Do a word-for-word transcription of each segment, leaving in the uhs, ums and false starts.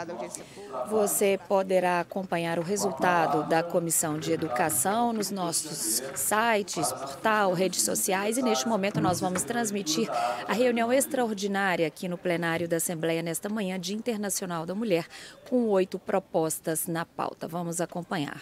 da audiência pública? Você poderá acompanhar o resultado da Comissão de Educação nos nossos sites, portal, redes sociais, e neste momento nós vamos transmitir a reunião extraordinária aqui no plenário da Assembleia nesta manhã, Dia Internacional da Mulher, com oito propostas na pauta. Vamos acompanhar.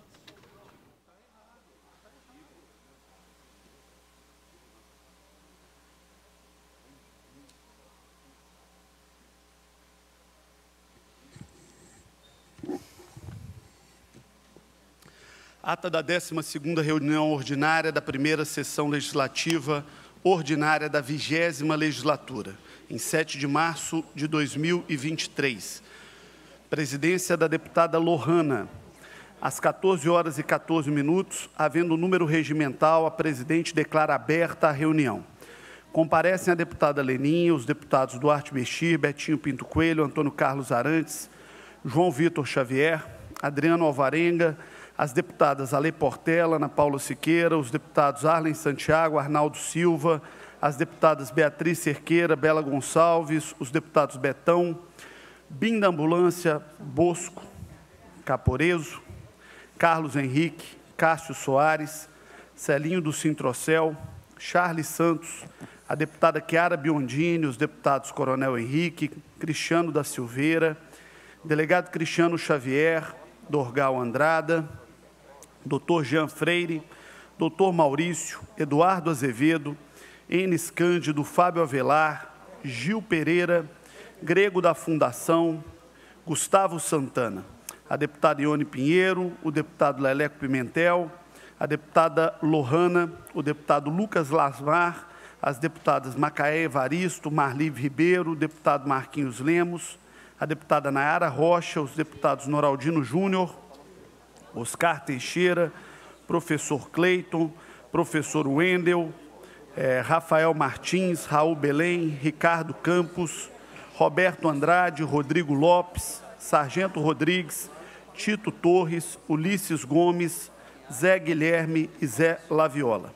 Ata da décima segunda reunião ordinária da primeira sessão legislativa ordinária da vigésima legislatura, em sete de março de dois mil e vinte e três. Presidência da deputada Lohana. Às quatorze horas e quatorze minutos, havendo número regimental, a presidente declara aberta a reunião. Comparecem a deputada Leninha, os deputados Duarte Bechir, Betinho Pinto Coelho, Antônio Carlos Arantes, João Vitor Xavier, Adriano Alvarenga, as deputadas Ale Portela, Ana Paula Siqueira, os deputados Arlen Santiago, Arnaldo Silva, as deputadas Beatriz Cerqueira, Bela Gonçalves, os deputados Betão, Bim da Ambulância, Bosco, Caporeso, Carlos Henrique, Cássio Soares, Celinho do Sintrocel, Charles Santos, a deputada Chiara Biondini, os deputados Coronel Henrique, Cristiano da Silveira, delegado Cristiano Xavier, Dorgal Andrada, doutor Jean Freire, doutor Maurício, Eduardo Azevedo, Enes Cândido, Fábio Avelar, Gil Pereira, Grego da Fundação, Gustavo Santana, a deputada Ione Pinheiro, o deputado Leleco Pimentel, a deputada Lohana, o deputado Lucas Lasmar, as deputadas Macaé Evaristo, Marlive Ribeiro, o deputado Marquinhos Lemos, a deputada Nayara Rocha, os deputados Noraldino Júnior, Oscar Teixeira, professor Cleiton, professor Wendel, eh, Rafael Martins, Raul Belém, Ricardo Campos, Roberto Andrade, Rodrigo Lopes, Sargento Rodrigues, Tito Torres, Ulisses Gomes, Zé Guilherme e Zé Laviola.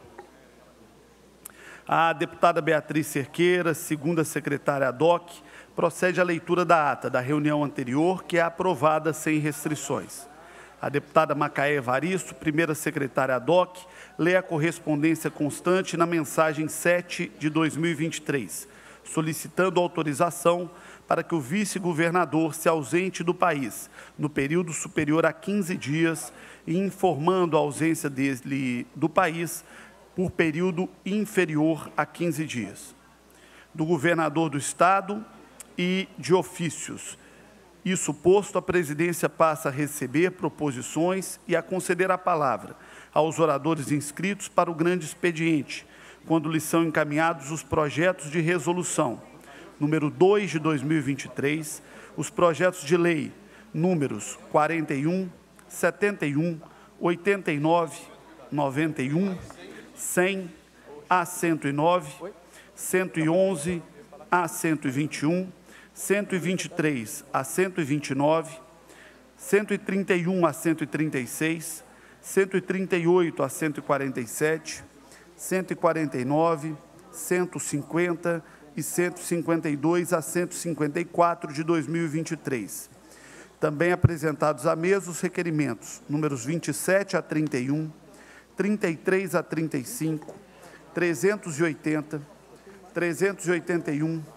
A deputada Beatriz Cerqueira, segunda secretária ad hoc, procede à leitura da ata da reunião anterior, que é aprovada sem restrições. A deputada Macaé Evaristo, primeira secretária ad hoc, lê a correspondência constante na mensagem sete de dois mil e vinte e três, solicitando autorização para que o vice-governador se ausente do país no período superior a quinze dias e informando a ausência dele do país por período inferior a quinze dias. Do governador do Estado e de ofícios. Isso posto, a presidência passa a receber proposições e a conceder a palavra aos oradores inscritos para o grande expediente, quando lhes são encaminhados os projetos de resolução, número dois de dois mil e vinte e três, os projetos de lei, números quarenta e um, setenta e um, oitenta e nove, noventa e um, cem, a cento e nove, cento e onze, a cento e vinte e um, cento e vinte e três a cento e vinte e nove, cento e trinta e um a cento e trinta e seis, cento e trinta e oito a cento e quarenta e sete, cento e quarenta e nove, cento e cinquenta e cento e cinquenta e dois a cento e cinquenta e quatro de dois mil e vinte e três. Também apresentados à mesa os requerimentos números vinte e sete a trinta e um, trinta e três a trinta e cinco, trezentos e oitenta, trezentos e oitenta e um,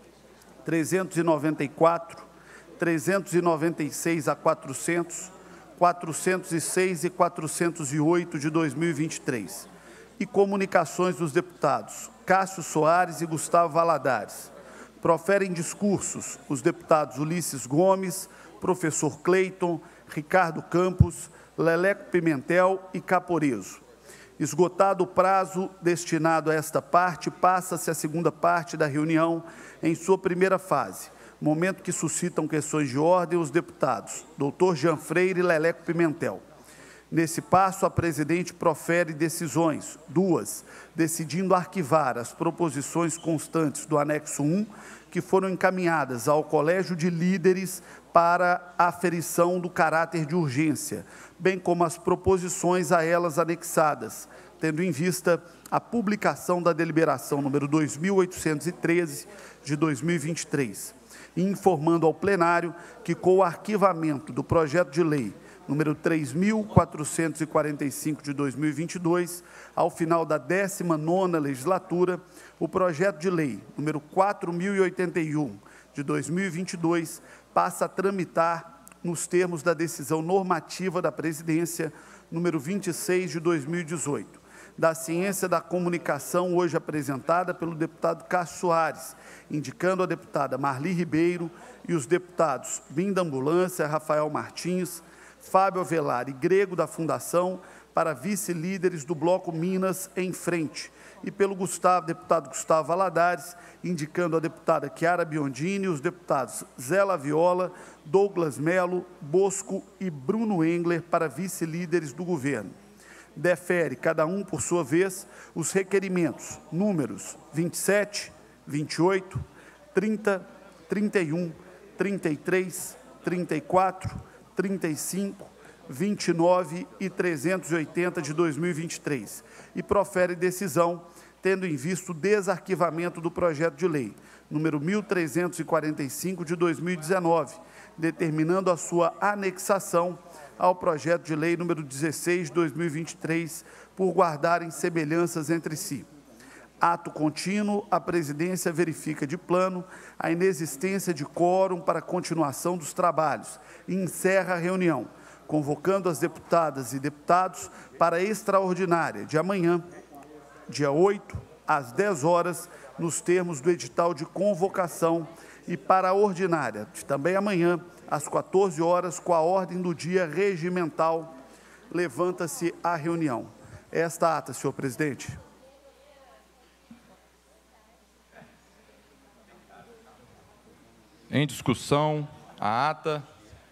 trezentos e noventa e quatro, trezentos e noventa e seis a quatrocentos, quatrocentos e seis e quatrocentos e oito de dois mil e vinte e três. E comunicações dos deputados Cássio Soares e Gustavo Valadares. Proferem discursos os deputados Ulisses Gomes, professor Cleiton, Ricardo Campos, Leleco Pimentel e Caporeso. Esgotado o prazo destinado a esta parte, passa-se a segunda parte da reunião em sua primeira fase, momento que suscitam questões de ordem os deputados doutor Jean Freire e Leleco Pimentel. Nesse passo, a presidente profere decisões, duas, decidindo arquivar as proposições constantes do anexo um, que foram encaminhadas ao Colégio de Líderes para aferição do caráter de urgência, bem como as proposições a elas anexadas, tendo em vista a publicação da deliberação número dois mil oitocentos e treze de dois mil e vinte e três. e informando ao plenário que, com o arquivamento do projeto de lei número três mil quatrocentos e quarenta e cinco de dois mil e vinte e dois, ao final da décima nona legislatura, o projeto de lei número quatro mil e oitenta e um de dois mil e vinte e dois passa a tramitar nos termos da decisão normativa da Presidência número vinte e seis de dois mil e dezoito, da Ciência da Comunicação, hoje apresentada pelo deputado Cássio Soares, indicando a deputada Marli Ribeiro e os deputados Bim da Ambulância, Rafael Martins, Fábio Avelar e Grego da Fundação para vice-líderes do Bloco Minas em Frente, e pelo Gustavo, deputado Gustavo Valadares, indicando a deputada Chiara Biondini e os deputados Zé Laviola, Douglas Melo, Bosco e Bruno Engler para vice-líderes do governo. Defere, cada um por sua vez, os requerimentos números vinte e sete, vinte e oito, trinta, trinta e um, trinta e três, trinta e quatro, trinta e cinco, vinte e nove e trezentos e oitenta de dois mil e vinte e três, e profere decisão, tendo em vista o desarquivamento do projeto de lei número mil trezentos e quarenta e cinco de dois mil e dezenove, determinando a sua anexação ao projeto de lei número dezesseis de dois mil e vinte e três, por guardarem semelhanças entre si. Ato contínuo, a presidência verifica de plano a inexistência de quórum para a continuação dos trabalhos e encerra a reunião, convocando as deputadas e deputados para a extraordinária de amanhã, dia oito, às dez horas, nos termos do edital de convocação, e para a ordinária, de também amanhã, às quatorze horas, com a ordem do dia regimental. Levanta-se a reunião. Esta ata, senhor presidente. Em discussão, a ata.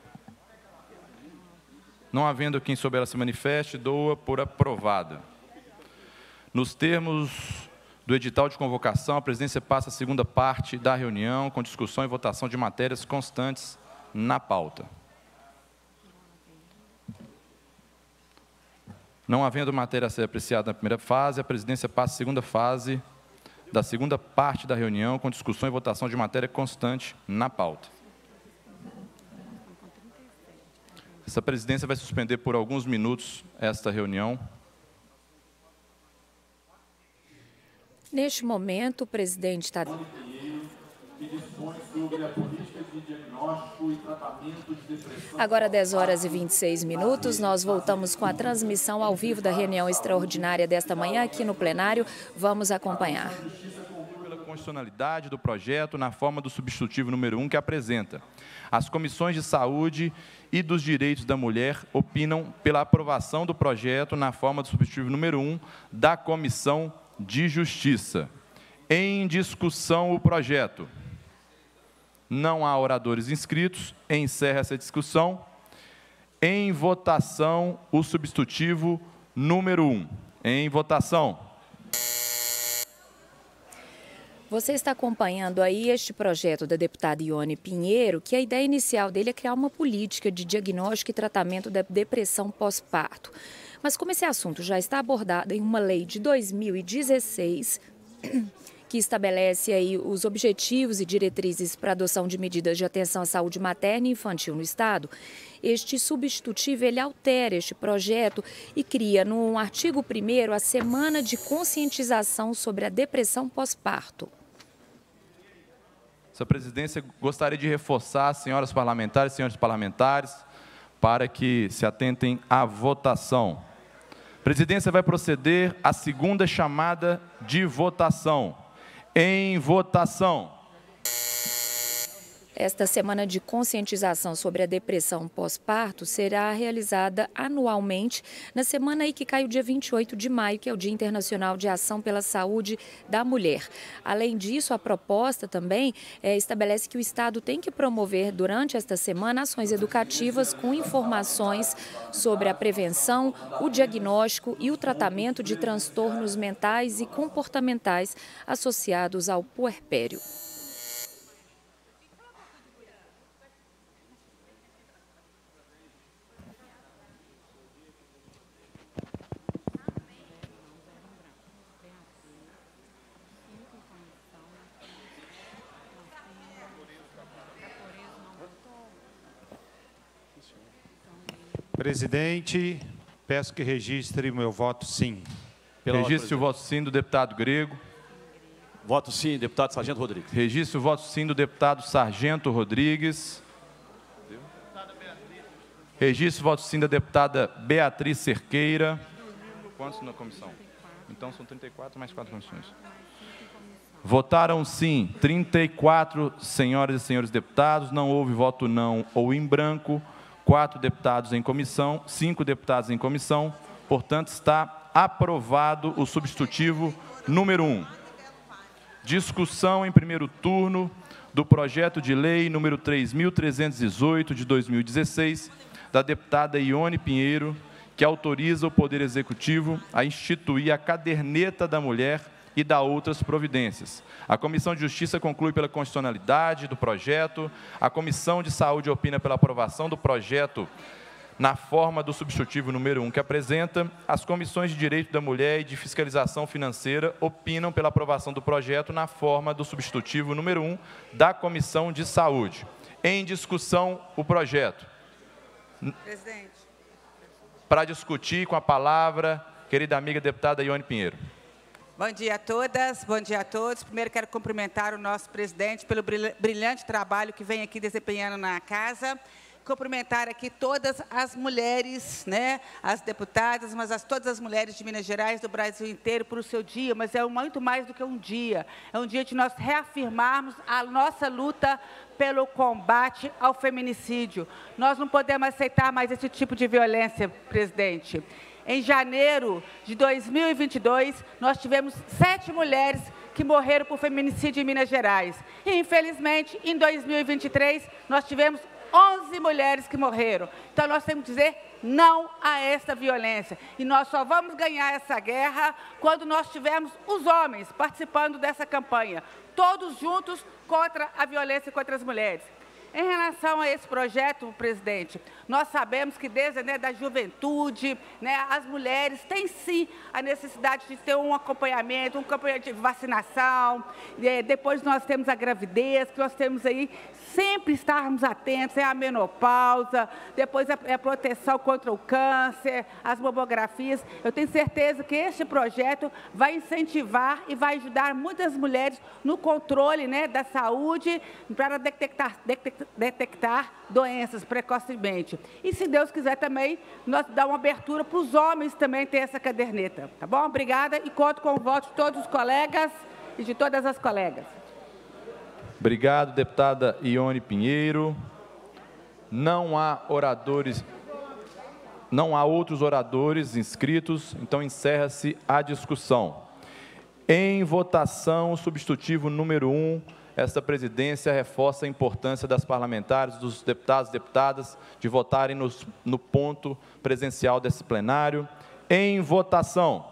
Não havendo quem sobre ela se manifeste, dou-a por aprovada. Nos termos do edital de convocação, a presidência passa a segunda parte da reunião, com discussão e votação de matérias constantes na pauta. Não havendo matéria a ser apreciada na primeira fase, a presidência passa a segunda fase da segunda parte da reunião, com discussão e votação de matéria constante na pauta. Essa presidência vai suspender por alguns minutos esta reunião. Neste momento, o presidente está... Agora, dez horas e vinte e seis minutos, nós voltamos com a transmissão ao vivo da reunião extraordinária desta manhã aqui no plenário. Vamos acompanhar. Pela constitucionalidade do projeto na forma do substitutivo número um que apresenta. As comissões de saúde e dos direitos da mulher opinam pela aprovação do projeto na forma do substitutivo número um da Comissão de Justiça. Em discussão o projeto. Não há oradores inscritos. Encerra essa discussão. Em votação, o substitutivo número um. Em votação. Você está acompanhando aí este projeto da deputada Ione Pinheiro, que a ideia inicial dele é criar uma política de diagnóstico e tratamento da depressão pós-parto. Mas como esse assunto já está abordado em uma lei de dois mil e dezesseis, que estabelece aí os objetivos e diretrizes para a adoção de medidas de atenção à saúde materna e infantil no Estado, este substitutivo ele altera este projeto e cria no artigo primeiro a Semana de Conscientização sobre a Depressão Pós-Parto. Essa presidência gostaria de reforçar, senhoras parlamentares e senhores parlamentares, para que se atentem à votação. A presidência vai proceder à segunda chamada de votação. Em votação. Esta semana de conscientização sobre a depressão pós-parto será realizada anualmente na semana aí que cai o dia vinte e oito de maio, que é o Dia Internacional de Ação pela Saúde da Mulher. Além disso, a proposta também é, estabelece que o Estado tem que promover durante esta semana ações educativas com informações sobre a prevenção, o diagnóstico e o tratamento de transtornos mentais e comportamentais associados ao puerpério. Presidente, peço que registre o meu voto sim. Pela Registre o voto sim do deputado Grego. Voto sim, deputado Sargento Rodrigues. Registre o voto sim do deputado Sargento Rodrigues. Registre o voto sim da deputada Beatriz Cerqueira. Quantos na comissão? Então são trinta e quatro mais quatro comissões. Votaram sim trinta e quatro senhoras e senhores deputados, não houve voto não ou em branco, quatro deputados em comissão, cinco deputados em comissão, portanto está aprovado o substitutivo número um. Discussão em primeiro turno do projeto de lei número três mil trezentos e dezoito de dois mil e dezesseis, da deputada Ione Pinheiro, que autoriza o Poder Executivo a instituir a caderneta da mulher e dá outras providências. A Comissão de Justiça conclui pela constitucionalidade do projeto, a Comissão de Saúde opina pela aprovação do projeto na forma do substitutivo número um que apresenta, as Comissões de Direito da Mulher e de Fiscalização Financeira opinam pela aprovação do projeto na forma do substitutivo número um da Comissão de Saúde. Em discussão, o projeto. Presidente. Para discutir com a palavra, querida amiga deputada Ione Pinheiro. Bom dia a todas, bom dia a todos. Primeiro quero cumprimentar o nosso presidente pelo brilhante trabalho que vem aqui desempenhando na casa. Cumprimentar aqui todas as mulheres, né, as deputadas, mas as, todas as mulheres de Minas Gerais, do Brasil inteiro, por o seu dia, mas é muito mais do que um dia. É um dia de nós reafirmarmos a nossa luta pelo combate ao feminicídio. Nós não podemos aceitar mais esse tipo de violência, presidente. Em janeiro de dois mil e vinte e dois, nós tivemos sete mulheres que morreram por feminicídio em Minas Gerais. E, infelizmente, em dois mil e vinte e três, nós tivemos onze mulheres que morreram. Então, nós temos que dizer não a esta violência. E nós só vamos ganhar essa guerra quando nós tivermos os homens participando dessa campanha, todos juntos contra a violência contra as mulheres. Em relação a esse projeto, presidente, nós sabemos que desde né, da juventude, né, as mulheres têm sim a necessidade de ter um acompanhamento, um acompanhamento de vacinação, é, depois nós temos a gravidez, que nós temos aí sempre estarmos atentos, é a menopausa, depois a, a proteção contra o câncer, as mamografias. Eu tenho certeza que este projeto vai incentivar e vai ajudar muitas mulheres no controle né, da saúde para detectar, detectar detectar doenças precocemente. E, se Deus quiser também, nós dá uma abertura para os homens também ter essa caderneta. Tá bom? Obrigada e conto com o voto de todos os colegas e de todas as colegas. Obrigado, deputada Ione Pinheiro. Não há oradores, não há outros oradores inscritos, então encerra-se a discussão. Em votação, o substitutivo número um, esta presidência reforça a importância das parlamentares, dos deputados e deputadas, de votarem nos, no ponto presencial desse plenário. Em votação.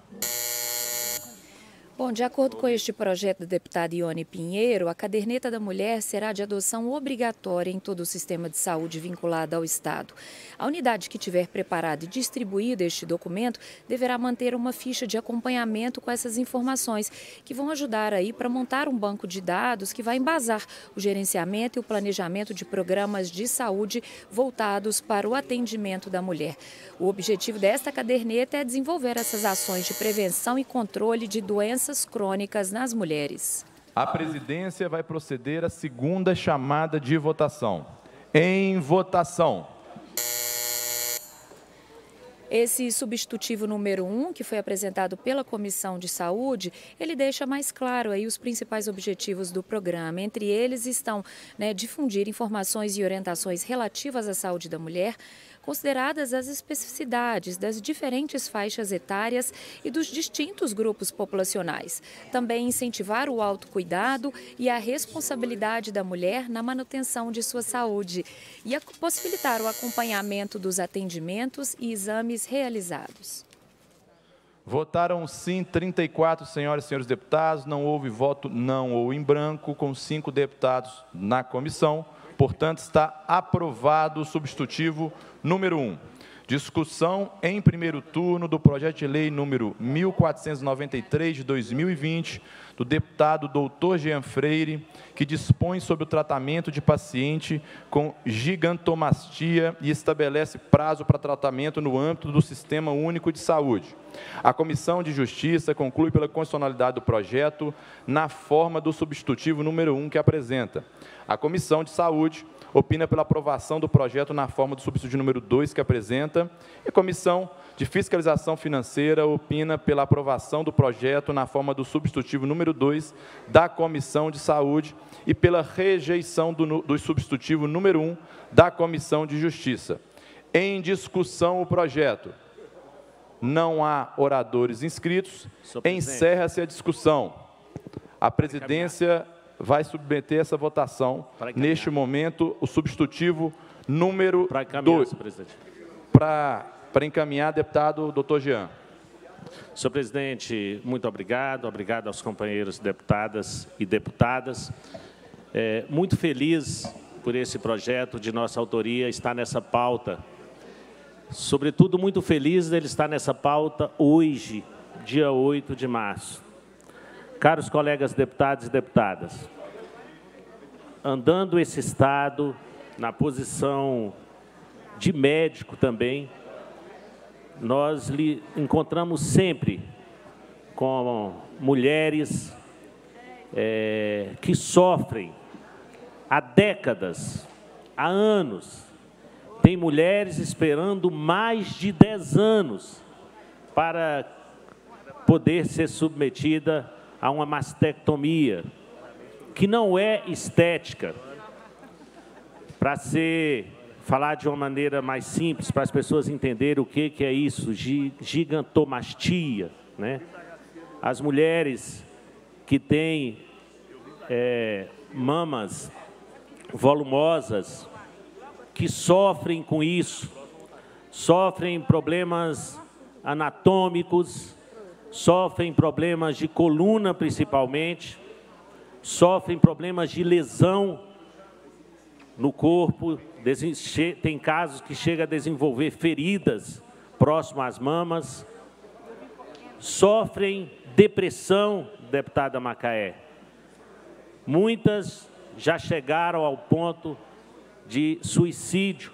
Bom, de acordo com este projeto da deputada Ione Pinheiro, a caderneta da mulher será de adoção obrigatória em todo o sistema de saúde vinculado ao Estado. A unidade que tiver preparado e distribuído este documento deverá manter uma ficha de acompanhamento com essas informações, que vão ajudar aí para montar um banco de dados que vai embasar o gerenciamento e o planejamento de programas de saúde voltados para o atendimento da mulher. O objetivo desta caderneta é desenvolver essas ações de prevenção e controle de doenças crônicas nas mulheres. A presidência vai proceder à segunda chamada de votação. Em votação. Esse substitutivo número um, que foi apresentado pela Comissão de Saúde, ele deixa mais claro aí os principais objetivos do programa. Entre eles estão né, difundir informações e orientações relativas à saúde da mulher, consideradas as especificidades das diferentes faixas etárias e dos distintos grupos populacionais. Também incentivar o autocuidado e a responsabilidade da mulher na manutenção de sua saúde e possibilitar o acompanhamento dos atendimentos e exames realizados. Votaram sim trinta e quatro senhoras e senhores deputados, não houve voto não ou em branco, com cinco deputados na comissão. Portanto, está aprovado o substitutivo número um. Discussão em primeiro turno do projeto de lei número mil quatrocentos e noventa e três, de dois mil e vinte, do deputado doutor Jean Freire, que dispõe sobre o tratamento de paciente com gigantomastia e estabelece prazo para tratamento no âmbito do Sistema Único de Saúde. A Comissão de Justiça conclui pela constitucionalidade do projeto na forma do substitutivo número um que apresenta. A Comissão de Saúde opina pela aprovação do projeto na forma do substitutivo número dois que apresenta, e a Comissão de Fiscalização Financeira opina pela aprovação do projeto na forma do substitutivo número dois da Comissão de Saúde e pela rejeição do, do substitutivo número um da Comissão de Justiça. Em discussão o projeto. Não há oradores inscritos. Encerra-se a discussão. A presidência vai submeter essa votação, neste momento, o substitutivo número dois. Para para encaminhar, deputado doutor Jean. Senhor presidente, muito obrigado. Obrigado aos companheiros deputadas e deputadas. É, muito feliz por esse projeto de nossa autoria estar nessa pauta. Sobretudo, muito feliz dele estar nessa pauta hoje, dia oito de março. Caros colegas deputados e deputadas, andando esse Estado na posição de médico também, nós lhe encontramos sempre com mulheres é, que sofrem há décadas, há anos. Tem mulheres esperando mais de dez anos para poder ser submetida a uma mastectomia, que não é estética. Para ser, falar de uma maneira mais simples, para as pessoas entenderem o que, que é isso, gigantomastia, né? As mulheres que têm é, mamas volumosas, que sofrem com isso, sofrem problemas anatômicos, sofrem problemas de coluna principalmente, sofrem problemas de lesão no corpo, tem casos que chega a desenvolver feridas próximo às mamas, sofrem depressão, deputada Macaé. Muitas já chegaram ao ponto de suicídio.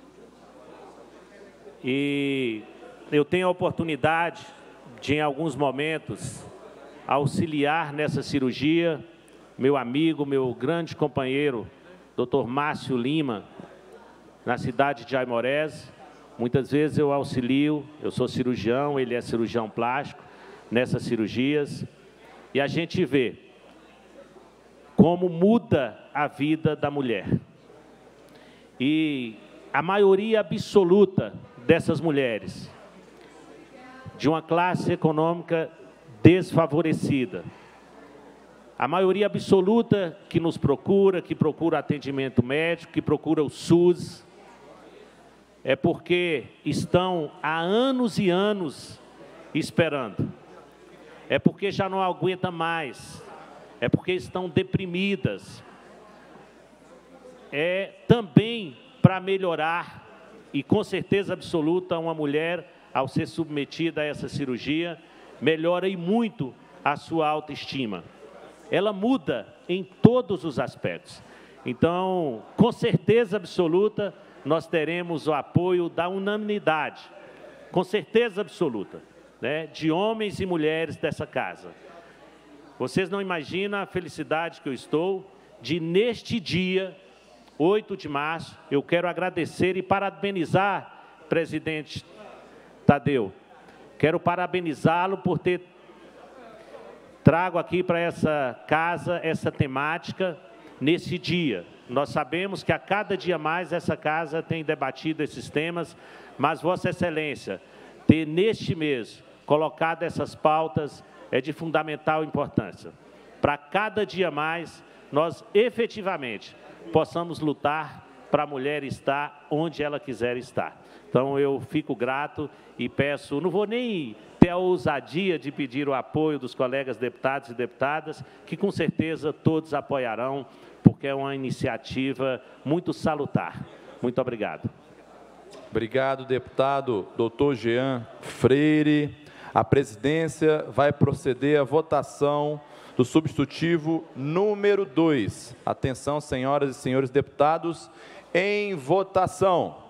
E eu tenho a oportunidade de, em alguns momentos, auxiliar nessa cirurgia meu amigo, meu grande companheiro, doutor Márcio Lima, na cidade de Aimorés. Muitas vezes eu auxilio, eu sou cirurgião, ele é cirurgião plástico, nessas cirurgias, e a gente vê como muda a vida da mulher. E a maioria absoluta dessas mulheres, de uma classe econômica desfavorecida, a maioria absoluta que nos procura, que procura atendimento médico, que procura o SUS, é porque estão há anos e anos esperando. É porque já não aguenta mais. É porque estão deprimidas. É também para melhorar, e com certeza absoluta, uma mulher, ao ser submetida a essa cirurgia, melhora e muito a sua autoestima. Ela muda em todos os aspectos. Então, com certeza absoluta, nós teremos o apoio da unanimidade, com certeza absoluta, né, de homens e mulheres dessa casa. Vocês não imaginam a felicidade que eu estou de, neste dia, oito de março, eu quero agradecer e parabenizar, presidente Tadeu. Quero parabenizá-lo por ter trago aqui para essa casa essa temática nesse dia. Nós sabemos que a cada dia mais essa casa tem debatido esses temas, mas Vossa Excelência ter neste mês colocado essas pautas é de fundamental importância. Para cada dia mais nós efetivamente possamos lutar para a mulher estar onde ela quiser estar. Então eu fico grato e peço, não vou nem ter a ousadia de pedir o apoio dos colegas deputados e deputadas, que com certeza todos apoiarão, porque é uma iniciativa muito salutar. Muito obrigado. Obrigado, deputado doutor Jean Freire. A presidência vai proceder à votação do substitutivo número dois. Atenção, senhoras e senhores deputados, em votação.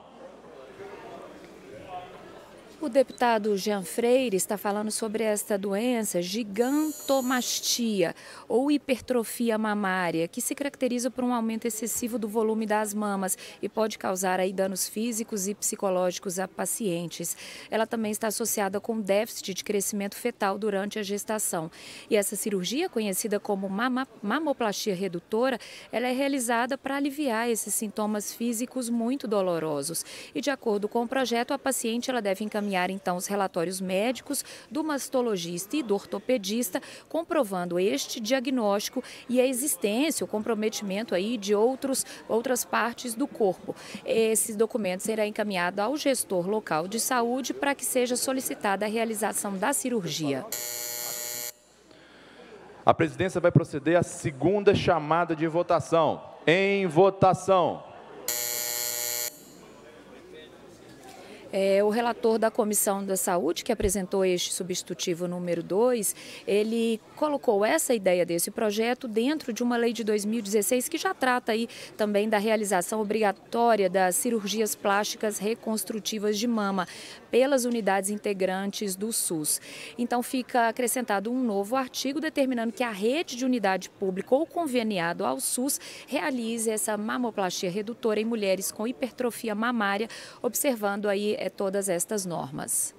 O deputado Jean Freire está falando sobre esta doença, gigantomastia, ou hipertrofia mamária, que se caracteriza por um aumento excessivo do volume das mamas e pode causar aí danos físicos e psicológicos a pacientes. Ela também está associada com déficit de crescimento fetal durante a gestação. E essa cirurgia, conhecida como mama, mamoplastia redutora, ela é realizada para aliviar esses sintomas físicos muito dolorosos. E de acordo com o projeto, a paciente ela deve encaminhar então os relatórios médicos do mastologista e do ortopedista, comprovando este diagnóstico e a existência, o comprometimento aí de outros, outras partes do corpo. Esse documento será encaminhado ao gestor local de saúde para que seja solicitada a realização da cirurgia. A presidência vai proceder à segunda chamada de votação. Em votação. É, o relator da Comissão da Saúde, que apresentou este substitutivo número dois, ele colocou essa ideia desse projeto dentro de uma lei de dois mil e dezesseis que já trata aí também da realização obrigatória das cirurgias plásticas reconstrutivas de mama pelas unidades integrantes do SUS. Então fica acrescentado um novo artigo determinando que a rede de unidade pública ou conveniado ao SUS realize essa mamoplastia redutora em mulheres com hipertrofia mamária, observando aí é, todas estas normas.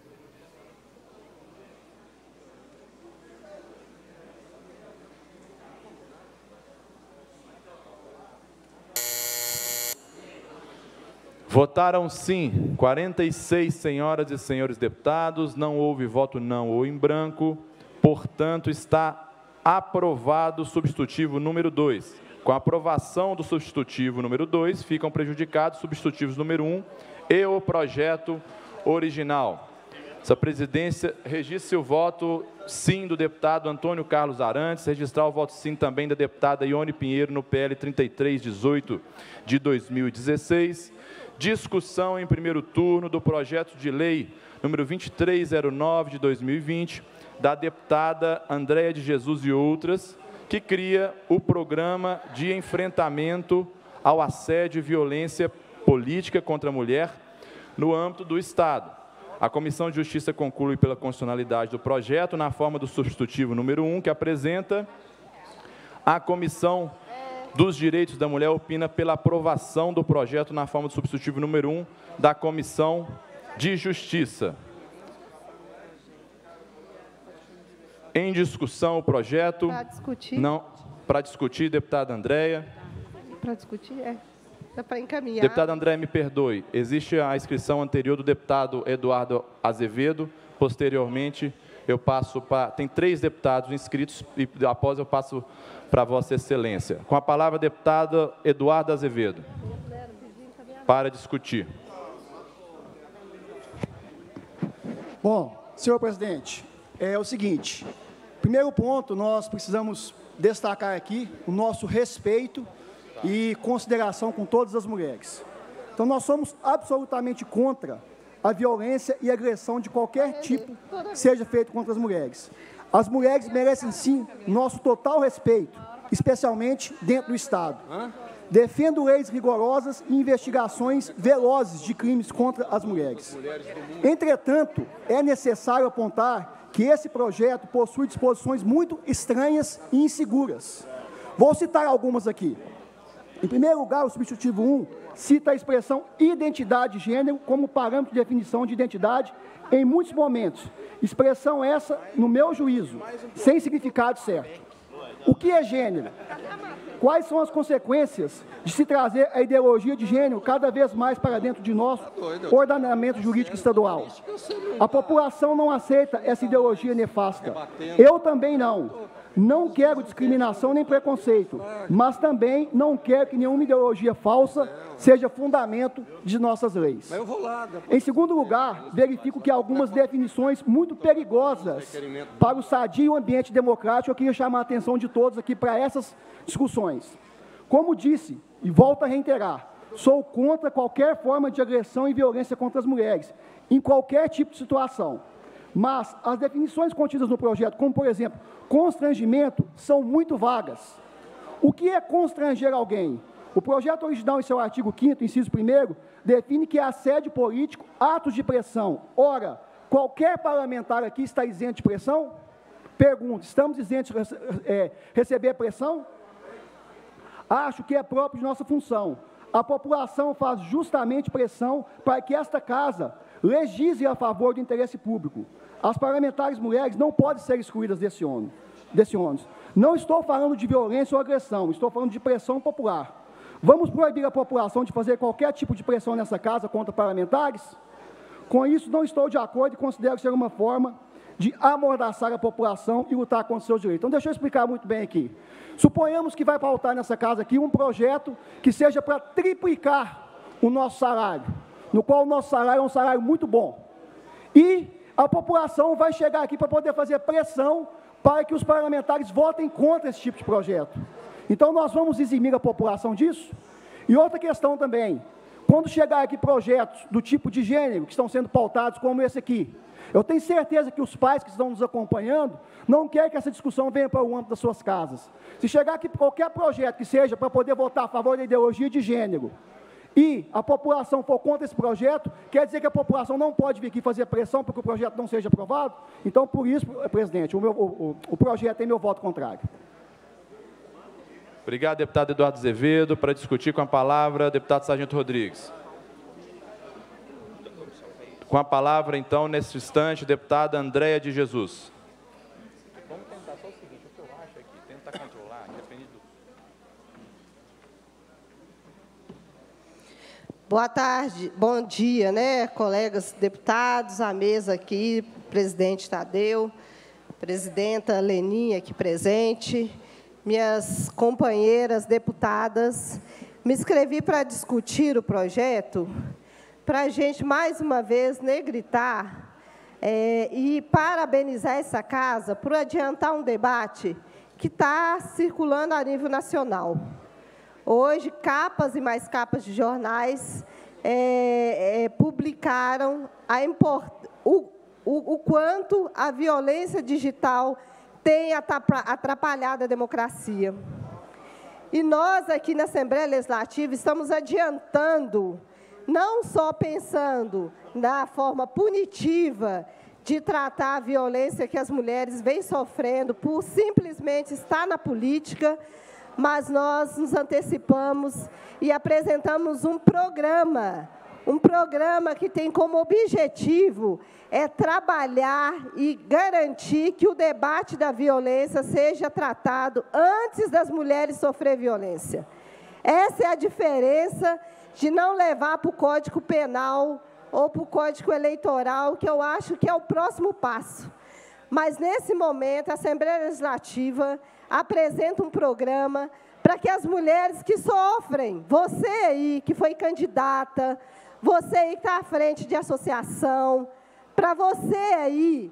Votaram sim, quarenta e seis senhoras e senhores deputados, não houve voto não ou em branco, portanto está aprovado o substitutivo número dois. Com a aprovação do substitutivo número dois, ficam prejudicados substitutivos número um e o projeto original. Essa presidência registre o voto sim do deputado Antônio Carlos Arantes, registrar o voto sim também da deputada Ione Pinheiro no P L trinta e três dezoito de dois mil e dezesseis. Discussão em primeiro turno do projeto de lei número vinte e três zero nove de dois mil e vinte, da deputada Andréia de Jesus e outras, que cria o Programa de Enfrentamento ao Assédio e Violência Política contra a Mulher no âmbito do Estado. A Comissão de Justiça conclui pela constitucionalidade do projeto na forma do substitutivo número um, que apresenta. A Comissão dos Direitos da Mulher opina pela aprovação do projeto na forma do substitutivo número um da Comissão de Justiça. Em discussão o projeto. Para discutir. Não, para discutir, deputada Andréia. Para discutir, é. Dá para encaminhar. Deputada Andréia, me perdoe. Existe a inscrição anterior do deputado Eduardo Azevedo. Posteriormente, eu passo para... Tem três deputados inscritos e após eu passo para Vossa Excelência. Com a palavra, deputado Eduardo Azevedo. Para discutir. Bom, senhor presidente, é o seguinte. Primeiro ponto, nós precisamos destacar aqui o nosso respeito e consideração com todas as mulheres. Então, nós somos absolutamente contra a violência e agressão de qualquer tipo que seja feito contra as mulheres. As mulheres merecem, sim, nosso total respeito, especialmente dentro do Estado. Defendo leis rigorosas e investigações velozes de crimes contra as mulheres. Entretanto, é necessário apontar que esse projeto possui disposições muito estranhas e inseguras. Vou citar algumas aqui. Em primeiro lugar, o substitutivo um cita a expressão identidade de gênero como parâmetro de definição de identidade em muitos momentos. Expressão essa, no meu juízo, sem significado certo. O que é gênero? Quais são as consequências de se trazer a ideologia de gênero cada vez mais para dentro de nosso ordenamento jurídico estadual? A população não aceita essa ideologia nefasta. Eu também não. Não quero discriminação nem preconceito, mas também não quero que nenhuma ideologia falsa seja fundamento de nossas leis. Em segundo lugar, verifico que há algumas definições muito perigosas para o sadio ambiente democrático. Eu queria chamar a atenção de todos aqui para essas discussões. Como disse, e volto a reiterar, sou contra qualquer forma de agressão e violência contra as mulheres, em qualquer tipo de situação. Mas as definições contidas no projeto, como, por exemplo, constrangimento, são muito vagas. O que é constranger alguém? O projeto original, em seu artigo quinto, inciso primeiro, define que é assédio político, atos de pressão. Ora, qualquer parlamentar aqui está isento de pressão? Pergunto, estamos isentos de é, receber pressão? Acho que é próprio de nossa função. A população faz justamente pressão para que esta casa legisle a favor do interesse público. As parlamentares mulheres não podem ser excluídas desse ônus. Desse ônus. Não estou falando de violência ou agressão, estou falando de pressão popular. Vamos proibir a população de fazer qualquer tipo de pressão nessa casa contra parlamentares? Com isso, não estou de acordo e considero ser uma forma de amordaçar a população e lutar contra os seus direitos. Então, deixa eu explicar muito bem aqui. Suponhamos que vai pautar nessa casa aqui um projeto que seja para triplicar o nosso salário, no qual o nosso salário é um salário muito bom. E a população vai chegar aqui para poder fazer pressão para que os parlamentares votem contra esse tipo de projeto. Então, nós vamos eximir a população disso? E outra questão também, quando chegar aqui projetos do tipo de gênero, que estão sendo pautados como esse aqui, eu tenho certeza que os pais que estão nos acompanhando não querem que essa discussão venha para o âmbito das suas casas. Se chegar aqui qualquer projeto que seja para poder votar a favor da ideologia de gênero, e a população for contra esse projeto, quer dizer que a população não pode vir aqui fazer pressão para que o projeto não seja aprovado? Então, por isso, presidente, o, meu, o, o projeto tem meu voto contrário. Obrigado, deputado Eduardo Azevedo. Para discutir com a palavra, deputado Sargento Rodrigues. Com a palavra, então, nesse instante, deputada Andréia de Jesus. Vamos tentar só o seguinte, o que eu acho é que tentar controlar, independente do... Boa tarde, bom dia, né, colegas deputados, à mesa aqui, presidente Tadeu, presidenta Leninha aqui presente, minhas companheiras deputadas. Me inscrevi para discutir o projeto, para a gente, mais uma vez, negritar é, e parabenizar essa casa por adiantar um debate que está circulando a nível nacional. Hoje, capas e mais capas de jornais é, é, publicaram a import... o, o, o quanto a violência digital tem atrapalhado a democracia. E nós, aqui na Assembleia Legislativa, estamos adiantando, não só pensando na forma punitiva de tratar a violência que as mulheres vêm sofrendo por simplesmente estar na política, mas nós nos antecipamos e apresentamos um programa, um programa que tem como objetivo é trabalhar e garantir que o debate da violência seja tratado antes das mulheres sofrer violência. Essa é a diferença de não levar para o Código Penal ou para o Código Eleitoral, que eu acho que é o próximo passo. Mas, nesse momento, a Assembleia Legislativa apresenta um programa para que as mulheres que sofrem, você aí que foi candidata, você aí que está à frente de associação, para você aí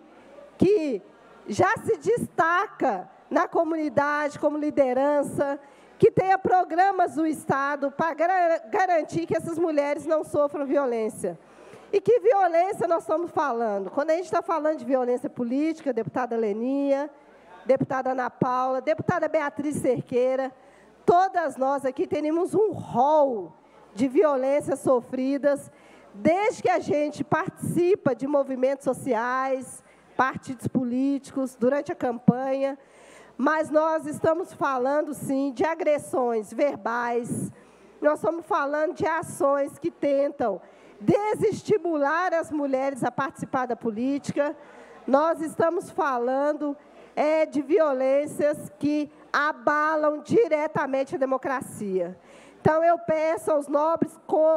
que já se destaca na comunidade como liderança, que tenha programas do Estado para garantir que essas mulheres não sofram violência. E que violência nós estamos falando? Quando a gente está falando de violência política, deputada Leninha, deputada Ana Paula, deputada Beatriz Cerqueira, todas nós aqui temos um rol de violências sofridas, desde que a gente participa de movimentos sociais, partidos políticos, durante a campanha, mas nós estamos falando, sim, de agressões verbais, nós estamos falando de ações que tentam desestimular as mulheres a participar da política, nós estamos falando é, de violências que abalam diretamente a democracia. Então, eu peço aos nobres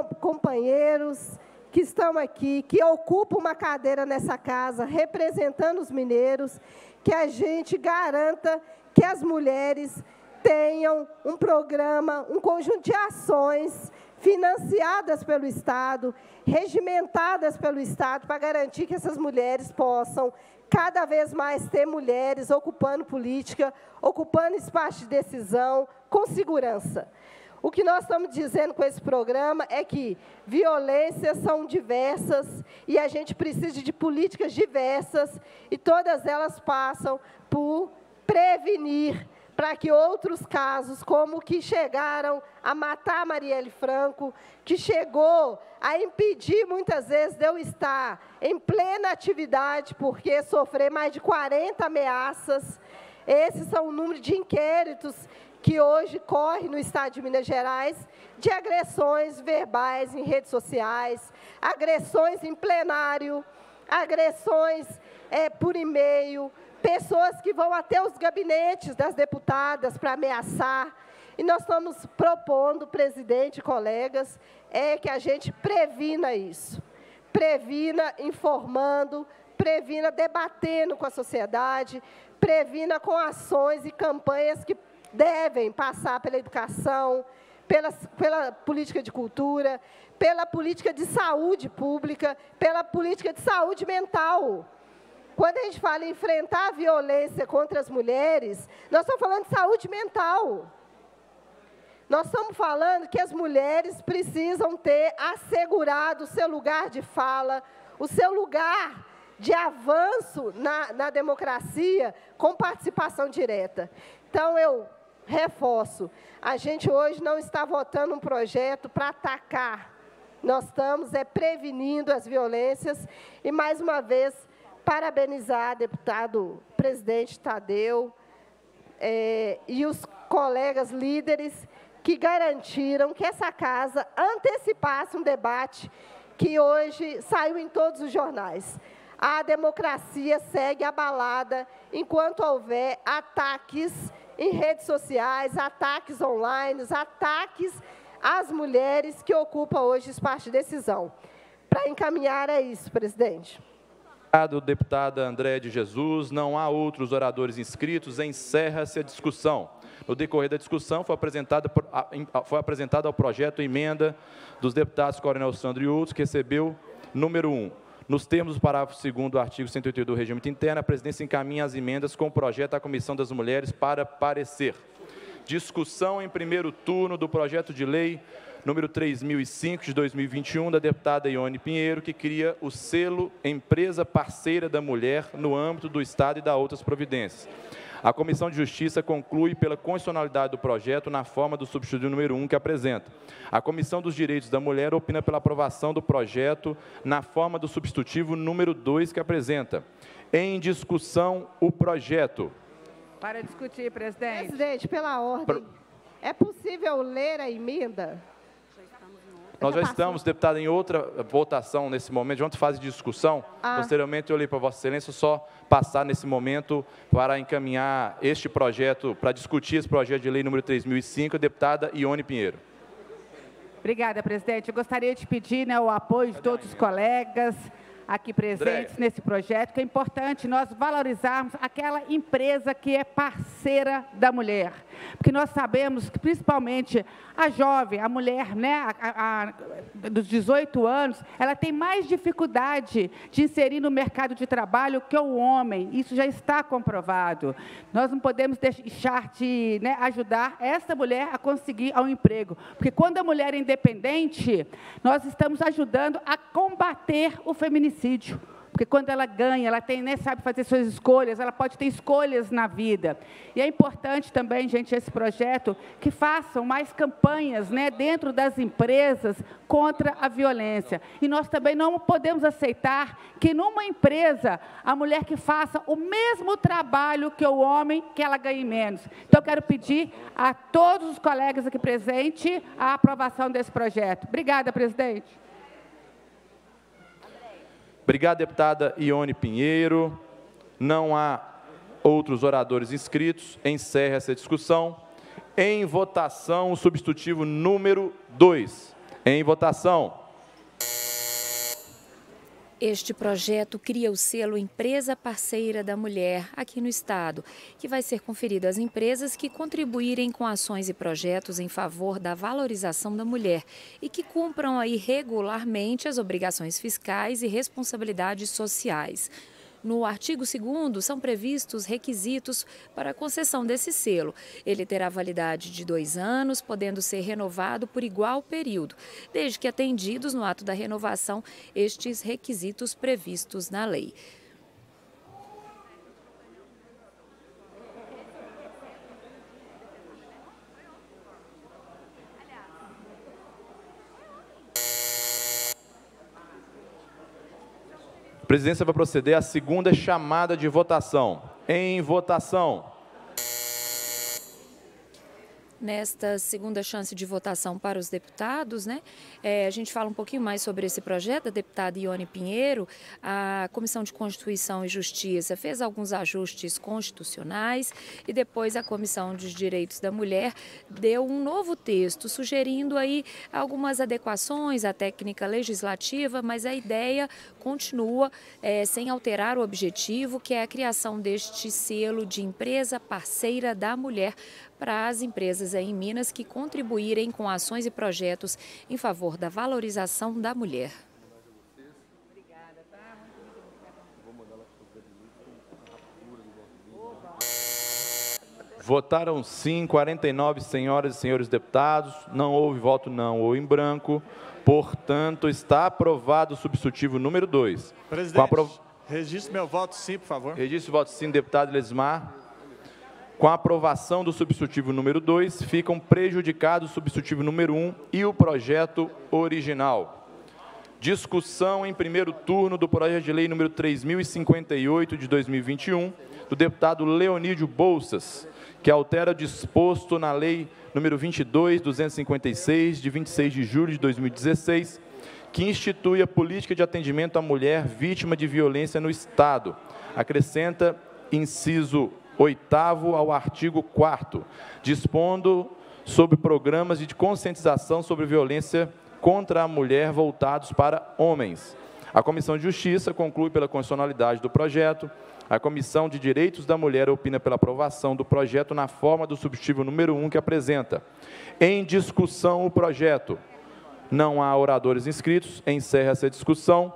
companheiros que estão aqui, que ocupam uma cadeira nessa casa, representando os mineiros, que a gente garanta que as mulheres tenham um programa, um conjunto de ações financiadas pelo Estado, regimentadas pelo Estado, para garantir que essas mulheres possam cada vez mais ter mulheres ocupando política, ocupando espaço de decisão, com segurança. O que nós estamos dizendo com esse programa é que violências são diversas e a gente precisa de políticas diversas e todas elas passam por prevenir para que outros casos, como o que chegaram a matar Marielle Franco, que chegou a impedir, muitas vezes, de eu estar em plena atividade, porque sofri mais de quarenta ameaças. Esses são o número de inquéritos que hoje corre no Estado de Minas Gerais, de agressões verbais em redes sociais, agressões em plenário, agressões é, por e-mail, pessoas que vão até os gabinetes das deputadas para ameaçar. E nós estamos propondo, presidente e colegas, é que a gente previna isso. Previna informando, previna debatendo com a sociedade, previna com ações e campanhas que devem passar pela educação, pela, pela política de cultura, pela política de saúde pública, pela política de saúde mental. Quando a gente fala em enfrentar a violência contra as mulheres, nós estamos falando de saúde mental. Nós estamos falando que as mulheres precisam ter assegurado o seu lugar de fala, o seu lugar de avanço na, na democracia com participação direta. Então, eu reforço, a gente hoje não está votando um projeto para atacar. Nós estamos é, prevenindo as violências e, mais uma vez, parabenizar deputado presidente Tadeu é, e os colegas líderes que garantiram que essa casa antecipasse um debate que hoje saiu em todos os jornais. A democracia segue abalada enquanto houver ataques em redes sociais, ataques online, ataques às mulheres que ocupam hoje espaço de decisão. Para encaminhar é isso, presidente. Obrigado, deputada Andréa de Jesus. Não há outros oradores inscritos. Encerra-se a discussão. No decorrer da discussão, foi apresentada, foi apresentado ao projeto emenda dos deputados Coronel Sandro e outros, que recebeu número um. Nos termos do parágrafo segundo do artigo cento e oitenta e dois do Regimento Interno, a presidência encaminha as emendas com o projeto à Comissão das Mulheres para parecer. Discussão em primeiro turno do projeto de lei número três mil e cinco, de dois mil e vinte e um, da deputada Ione Pinheiro, que cria o selo Empresa Parceira da Mulher no âmbito do Estado e da outras providências. A Comissão de Justiça conclui pela constitucionalidade do projeto na forma do substitutivo número um que apresenta. A Comissão dos Direitos da Mulher opina pela aprovação do projeto na forma do substitutivo número dois que apresenta. Em discussão, o projeto. Para discutir, presidente. Presidente, pela ordem, é possível ler a emenda? Nós já estamos, deputada, em outra votação nesse momento, de outra fase de discussão. Ah. Posteriormente, eu li para Vossa Excelência só passar nesse momento para encaminhar este projeto, para discutir esse projeto de lei número três mil e cinco, a deputada Ione Pinheiro. Obrigada, presidente. Eu gostaria de pedir, né, o apoio de todos os colegas aqui presentes Andréia. Nesse projeto, que é importante nós valorizarmos aquela empresa que é parceira da mulher. Porque nós sabemos que, principalmente, a jovem, a mulher, né, a, a, a, dos dezoito anos, ela tem mais dificuldade de inserir no mercado de trabalho que o homem. Isso já está comprovado. Nós não podemos deixar de, né, ajudar essa mulher a conseguir um emprego. Porque quando a mulher é independente, nós estamos ajudando a combater o feminicídio. Porque quando ela ganha, ela tem, né, sabe fazer suas escolhas, ela pode ter escolhas na vida. E é importante também, gente, esse projeto, que façam mais campanhas, né, dentro das empresas contra a violência. E nós também não podemos aceitar que numa empresa, a mulher que faça o mesmo trabalho que o homem, que ela ganhe menos. Então, eu quero pedir a todos os colegas aqui presentes a aprovação desse projeto. Obrigada, presidente. Obrigado, deputada Ione Pinheiro. Não há outros oradores inscritos. Encerra essa discussão. Em votação, o substitutivo número dois. Em votação. Este projeto cria o selo Empresa Parceira da Mulher aqui no Estado, que vai ser conferido às empresas que contribuírem com ações e projetos em favor da valorização da mulher e que cumpram aí regularmente as obrigações fiscais e responsabilidades sociais. No artigo segundo, são previstos requisitos para a concessão desse selo. Ele terá validade de dois anos, podendo ser renovado por igual período, desde que atendidos no ato da renovação estes requisitos previstos na lei. A presidência vai proceder à segunda chamada de votação. Em votação. Nesta segunda chance de votação para os deputados, né, é, a gente fala um pouquinho mais sobre esse projeto. A deputada Ione Pinheiro, a Comissão de Constituição e Justiça fez alguns ajustes constitucionais e depois a Comissão dos Direitos da Mulher deu um novo texto, sugerindo aí algumas adequações à técnica legislativa, mas a ideia continua é, sem alterar o objetivo, que é a criação deste selo de empresa parceira da mulher para as empresas aí em Minas que contribuírem com ações e projetos em favor da valorização da mulher. Votaram sim, quarenta e nove senhoras e senhores deputados, não houve voto não ou em branco, portanto, está aprovado o substitutivo número dois. Presidente, aprov... registre meu voto sim, por favor. Registre o voto sim, deputado Lesmar. Com a aprovação do substitutivo número dois, ficam prejudicados o substitutivo número um e o projeto original. Discussão em primeiro turno do projeto de lei número três mil e cinquenta e oito de dois mil e vinte e um, do deputado Leonídio Bolsas, que altera o disposto na lei número vinte e dois mil duzentos e cinquenta e seis, de vinte e seis de julho de dois mil e dezesseis, que institui a política de atendimento à mulher vítima de violência no Estado. Acrescenta inciso oitavo ao artigo quarto, dispondo sobre programas de conscientização sobre violência contra a mulher voltados para homens. A Comissão de Justiça conclui pela constitucionalidade do projeto. A Comissão de Direitos da Mulher opina pela aprovação do projeto na forma do substitutivo número um que apresenta. Em discussão o projeto. Não há oradores inscritos. Encerra essa discussão.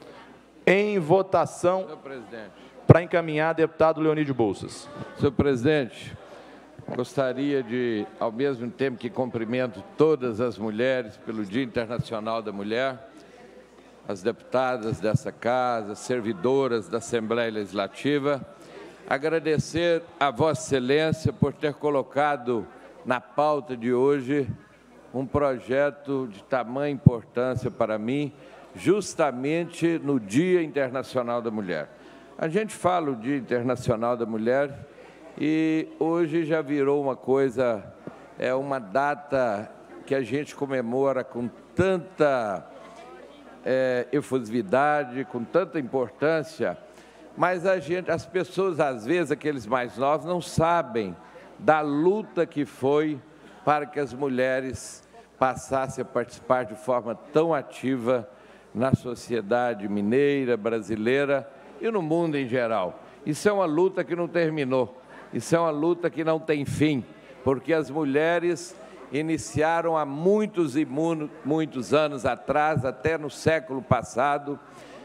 Em votação. Senhor presidente. Para encaminhar, deputado Leonídio Bolsas. Senhor presidente, gostaria de, ao mesmo tempo que cumprimento todas as mulheres pelo Dia Internacional da Mulher, as deputadas dessa casa, servidoras da Assembleia Legislativa, agradecer a Vossa Excelência por ter colocado na pauta de hoje um projeto de tamanha importância para mim, justamente no Dia Internacional da Mulher. A gente fala o Dia Internacional da Mulher e hoje já virou uma coisa, é uma data que a gente comemora com tanta é, efusividade, com tanta importância, mas a gente, as pessoas, às vezes, aqueles mais novos, não sabem da luta que foi para que as mulheres passassem a participar de forma tão ativa na sociedade mineira, brasileira, e no mundo em geral. Isso é uma luta que não terminou, isso é uma luta que não tem fim, porque as mulheres iniciaram há muitos e muitos anos atrás, até no século passado,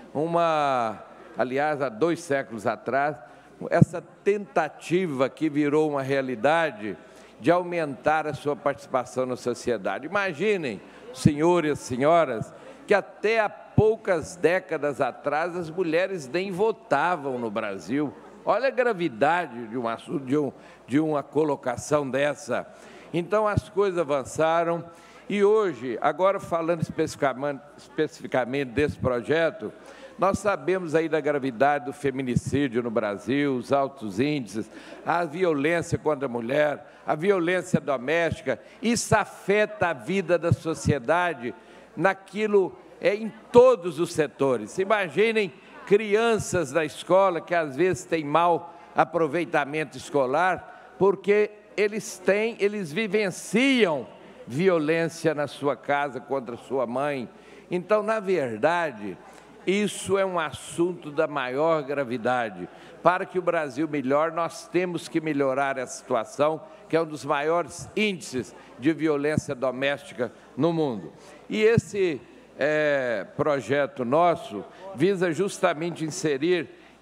uma, aliás, há dois séculos atrás, essa tentativa que virou uma realidade de aumentar a sua participação na sociedade. Imaginem, senhores e senhoras, que até há poucas décadas atrás as mulheres nem votavam no Brasil. Olha a gravidade de uma, de um, de uma colocação dessa. Então as coisas avançaram e hoje, agora falando especificamente, especificamente desse projeto, nós sabemos aí da gravidade do feminicídio no Brasil, os altos índices, a violência contra a mulher, a violência doméstica. Isso afeta a vida da sociedade naquilo, é, em todos os setores. Imaginem crianças na escola que às vezes têm mau aproveitamento escolar, porque eles têm, eles vivenciam violência na sua casa contra sua mãe. Então, na verdade, isso é um assunto da maior gravidade. Para que o Brasil melhore, nós temos que melhorar a situação, que é um dos maiores índices de violência doméstica no mundo. E esse é, projeto nosso visa justamente inserir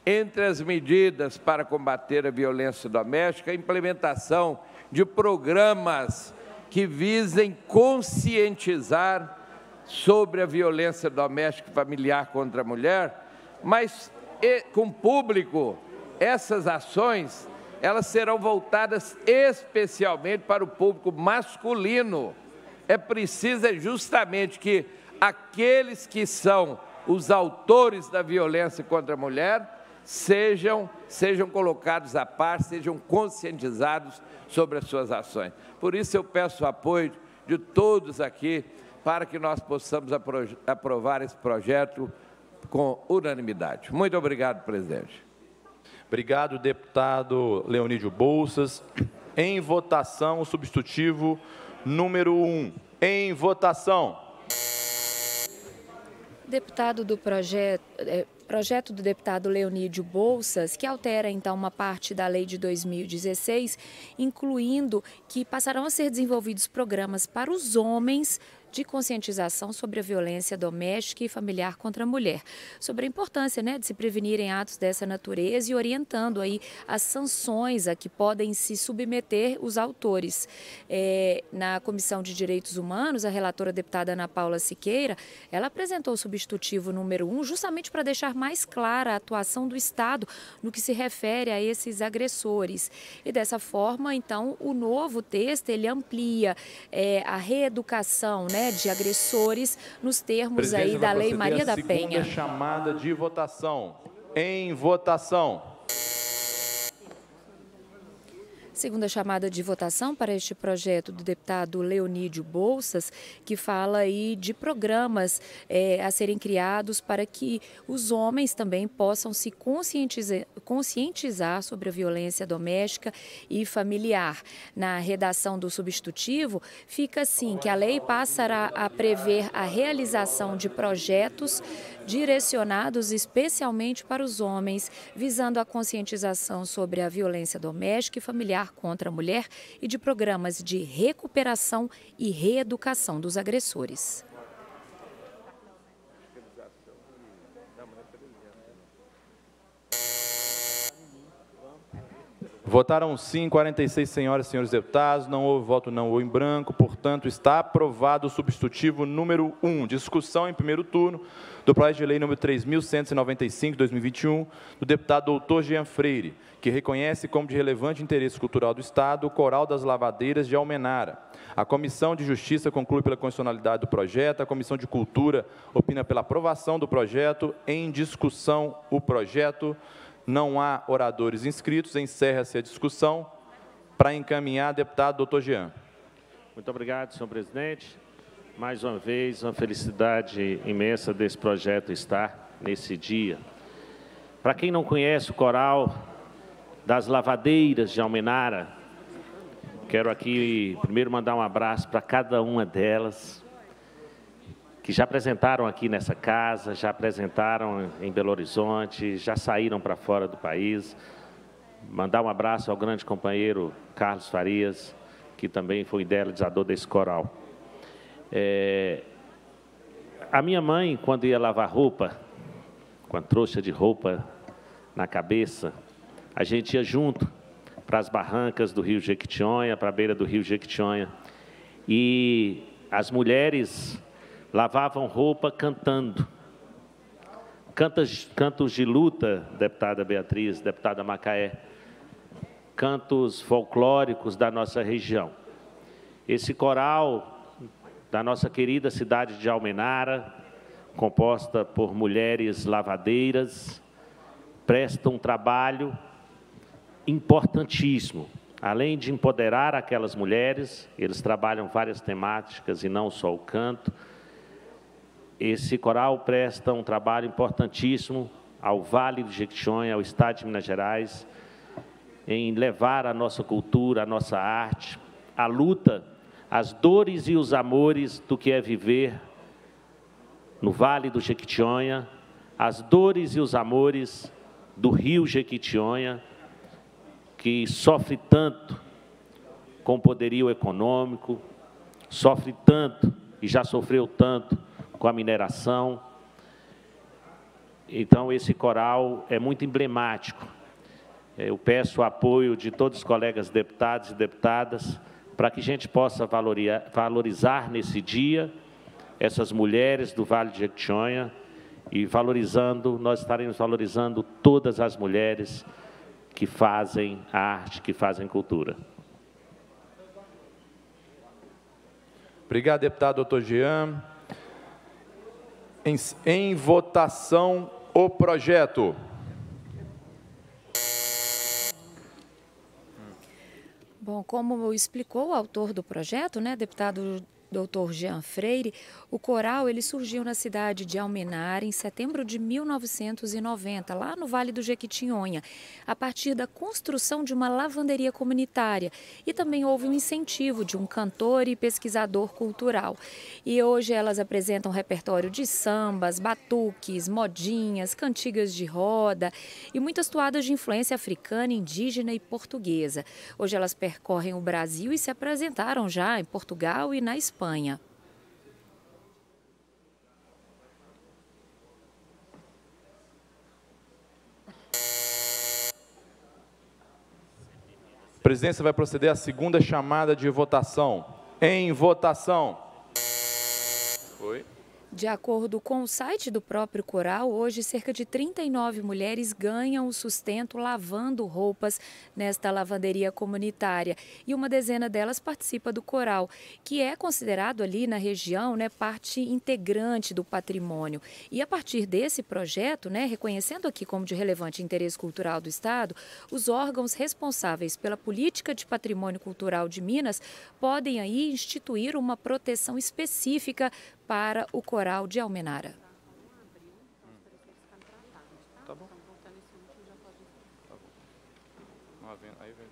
entre as medidas para combater a violência doméstica, a implementação de programas que visem conscientizar sobre a violência doméstica e familiar contra a mulher, mas e, com público, essas ações elas serão voltadas especialmente para o público masculino. É preciso justamente que aqueles que são os autores da violência contra a mulher sejam, sejam colocados à par, sejam conscientizados sobre as suas ações. Por isso eu peço o apoio de todos aqui para que nós possamos apro- aprovar esse projeto com unanimidade. Muito obrigado, presidente. Obrigado, deputado Leonídio Bolsas. Em votação, o substitutivo número um. Em votação. Deputado do projeto, é, projeto do deputado Leonídio Bolsas, que altera então uma parte da lei de dois mil e dezesseis, incluindo que passarão a ser desenvolvidos programas para os homens de conscientização sobre a violência doméstica e familiar contra a mulher, sobre a importância, né, de se prevenirem atos dessa natureza e orientando aí as sanções a que podem se submeter os autores. É, na Comissão de Direitos Humanos, a relatora deputada Ana Paula Siqueira, ela apresentou o substitutivo número um justamente para deixar mais clara a atuação do Estado no que se refere a esses agressores. E dessa forma, então, o novo texto, ele amplia é, a reeducação, né, de agressores nos termos aí da Lei Maria da Penha. Segunda chamada de votação. Em votação. Segunda chamada de votação para este projeto do deputado Leonídio Bolsas, que fala aí de programas é, a serem criados para que os homens também possam se conscientizar, conscientizar sobre a violência doméstica e familiar. Na redação do substitutivo, fica assim, que a lei passará a prever a realização de projetos direcionados especialmente para os homens, visando a conscientização sobre a violência doméstica e familiar contra a mulher e de programas de recuperação e reeducação dos agressores. Votaram sim, quarenta e seis senhoras e senhores deputados, não houve voto não ou em branco, portanto, está aprovado o substitutivo número um. Discussão em primeiro turno do projeto de lei número três mil cento e noventa e cinco, dois mil e vinte e um, do deputado doutor Jean Freire, que reconhece como de relevante interesse cultural do Estado o Coral das Lavadeiras de Almenara. A Comissão de Justiça conclui pela constitucionalidade do projeto, a Comissão de Cultura opina pela aprovação do projeto. Em discussão, o projeto. Não há oradores inscritos, encerra-se a discussão. Para encaminhar, deputado doutor Jean. Muito obrigado, senhor presidente. Mais uma vez, uma felicidade imensa desse projeto estar nesse dia. Para quem não conhece o Coral das Lavadeiras de Almenara, quero aqui primeiro mandar um abraço para cada uma delas, que já apresentaram aqui nessa casa, já apresentaram em Belo Horizonte, já saíram para fora do país. Mandar um abraço ao grande companheiro Carlos Farias, que também foi idealizador desse coral. É, a minha mãe, quando ia lavar roupa, com a trouxa de roupa na cabeça, a gente ia junto para as barrancas do Rio Jequitinhonha, para a beira do Rio Jequitinhonha, e as mulheres lavavam roupa cantando. Cantos, cantos de luta, deputada Beatriz, deputada Macaé, cantos folclóricos da nossa região. Esse coral da nossa querida cidade de Almenara, composta por mulheres lavadeiras, presta um trabalho importantíssimo. Além de empoderar aquelas mulheres, eles trabalham várias temáticas e não só o canto. Esse coral presta um trabalho importantíssimo ao Vale do Jequitinhonha, ao Estado de Minas Gerais, em levar a nossa cultura, a nossa arte, a luta, as dores e os amores do que é viver no Vale do Jequitinhonha, as dores e os amores do Rio Jequitinhonha, que sofre tanto com o poderio econômico, sofre tanto e já sofreu tanto com a mineração. Então, esse coral é muito emblemático. Eu peço o apoio de todos os colegas deputados e deputadas para que a gente possa valorizar nesse dia essas mulheres do Vale de Jequitinhonha e valorizando, nós estaremos valorizando todas as mulheres que fazem arte, que fazem cultura. Obrigado, deputado doutor Jean. Em, em votação, o projeto. Bom, como explicou o autor do projeto, né, deputado doutor Jean Freire, o coral ele surgiu na cidade de Almenara em setembro de mil novecentos e noventa, lá no Vale do Jequitinhonha, a partir da construção de uma lavanderia comunitária. E também houve um incentivo de um cantor e pesquisador cultural. E hoje elas apresentam um repertório de sambas, batuques, modinhas, cantigas de roda e muitas toadas de influência africana, indígena e portuguesa. Hoje elas percorrem o Brasil e se apresentaram já em Portugal e na Espanha. Espanha. A presidência vai proceder à segunda chamada de votação. Em votação. Oi. De acordo com o site do próprio coral, hoje cerca de trinta e nove mulheres ganham o sustento lavando roupas nesta lavanderia comunitária. E uma dezena delas participa do coral, que é considerado ali na região, né, parte integrante do patrimônio. E a partir desse projeto, né, reconhecendo aqui como de relevante interesse cultural do Estado, os órgãos responsáveis pela política de patrimônio cultural de Minas podem aí instituir uma proteção específica para o coral de Almenara. Tá bom. Aí vem.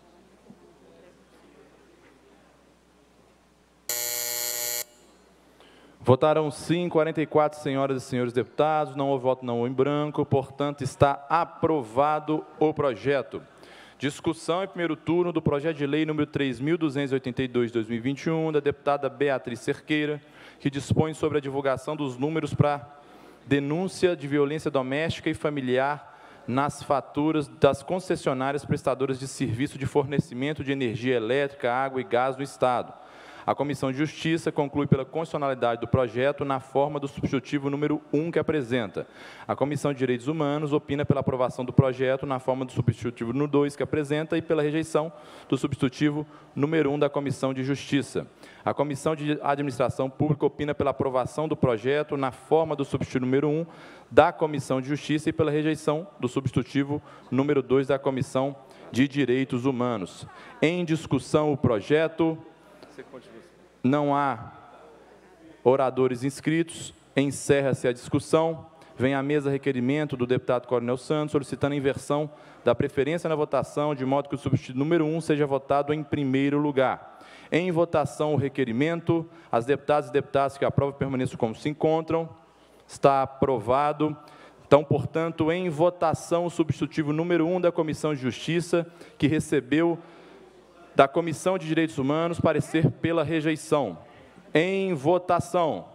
Votaram sim, quarenta e quatro senhoras e senhores deputados, não houve voto não em branco, portanto está aprovado o projeto. Discussão em primeiro turno do projeto de lei número três mil duzentos e oitenta e dois de dois mil e vinte e um, da deputada Beatriz Cerqueira, que dispõe sobre a divulgação dos números para denúncia de violência doméstica e familiar nas faturas das concessionárias prestadoras de serviço de fornecimento de energia elétrica, água e gás do Estado. A Comissão de Justiça conclui pela constitucionalidade do projeto na forma do substitutivo número um que apresenta. A Comissão de Direitos Humanos opina pela aprovação do projeto na forma do substitutivo número dois que apresenta e pela rejeição do substitutivo número um da Comissão de Justiça. A Comissão de Administração Pública opina pela aprovação do projeto na forma do substitutivo número um da Comissão de Justiça e pela rejeição do substitutivo número dois da Comissão de Direitos Humanos. Em discussão o projeto. Não há oradores inscritos. Encerra-se a discussão. Vem à mesa requerimento do deputado Coronel Santos, solicitando a inversão da preferência na votação, de modo que o substituto número um seja votado em primeiro lugar. Em votação o requerimento. As deputadas e deputados que aprovam permaneçam como se encontram. Está aprovado. Então, portanto, em votação o substitutivo número um da Comissão de Justiça, que recebeu da Comissão de Direitos Humanos parecer pela rejeição. Em votação.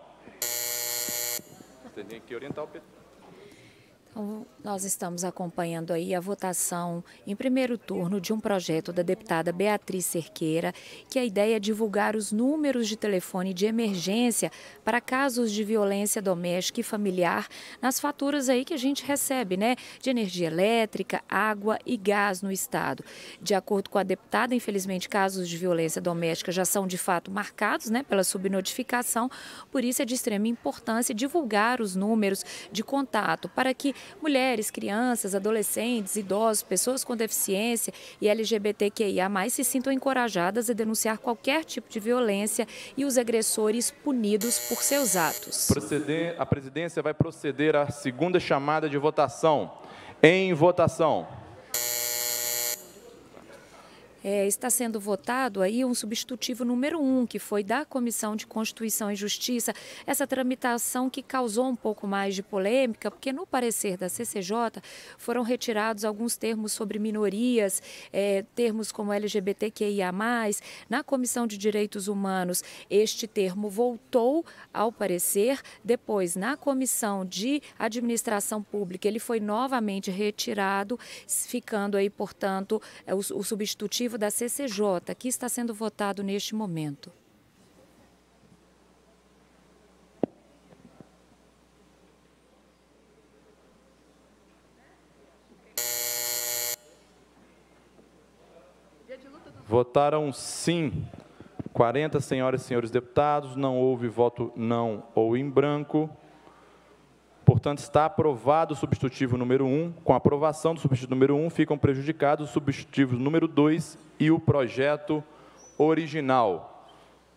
Você tem que orientar o P T. Então, nós estamos acompanhando aí a votação em primeiro turno de um projeto da deputada Beatriz Cerqueira, que a ideia é divulgar os números de telefone de emergência para casos de violência doméstica e familiar nas faturas aí que a gente recebe, né, de energia elétrica, água e gás no Estado. De acordo com a deputada, infelizmente, casos de violência doméstica já são de fato marcados, né, pela subnotificação, por isso é de extrema importância divulgar os números de contato para que mulheres, crianças, adolescentes, idosos, pessoas com deficiência e L G B T Q I A mais, se sintam encorajadas a denunciar qualquer tipo de violência e os agressores punidos por seus atos. Proceder, a presidência vai proceder à segunda chamada de votação. Em votação. é, está sendo votado aí um substitutivo número um, que foi da Comissão de Constituição e Justiça, essa tramitação que causou um pouco mais de polêmica, porque no parecer da C C J foram retirados alguns termos sobre minorias, é, termos como L G B T Q I A mais. Na Comissão de Direitos Humanos, este termo voltou ao parecer. Depois, na Comissão de Administração Pública, ele foi novamente retirado, ficando aí, portanto, o, o substitutivo da C C J, que está sendo votado neste momento. Votaram sim quarenta senhoras e senhores deputados, não houve voto não ou em branco. Portanto, está aprovado o substitutivo número um. Com a aprovação do substitutivo número um, ficam prejudicados o substitutivo número dois e o projeto original.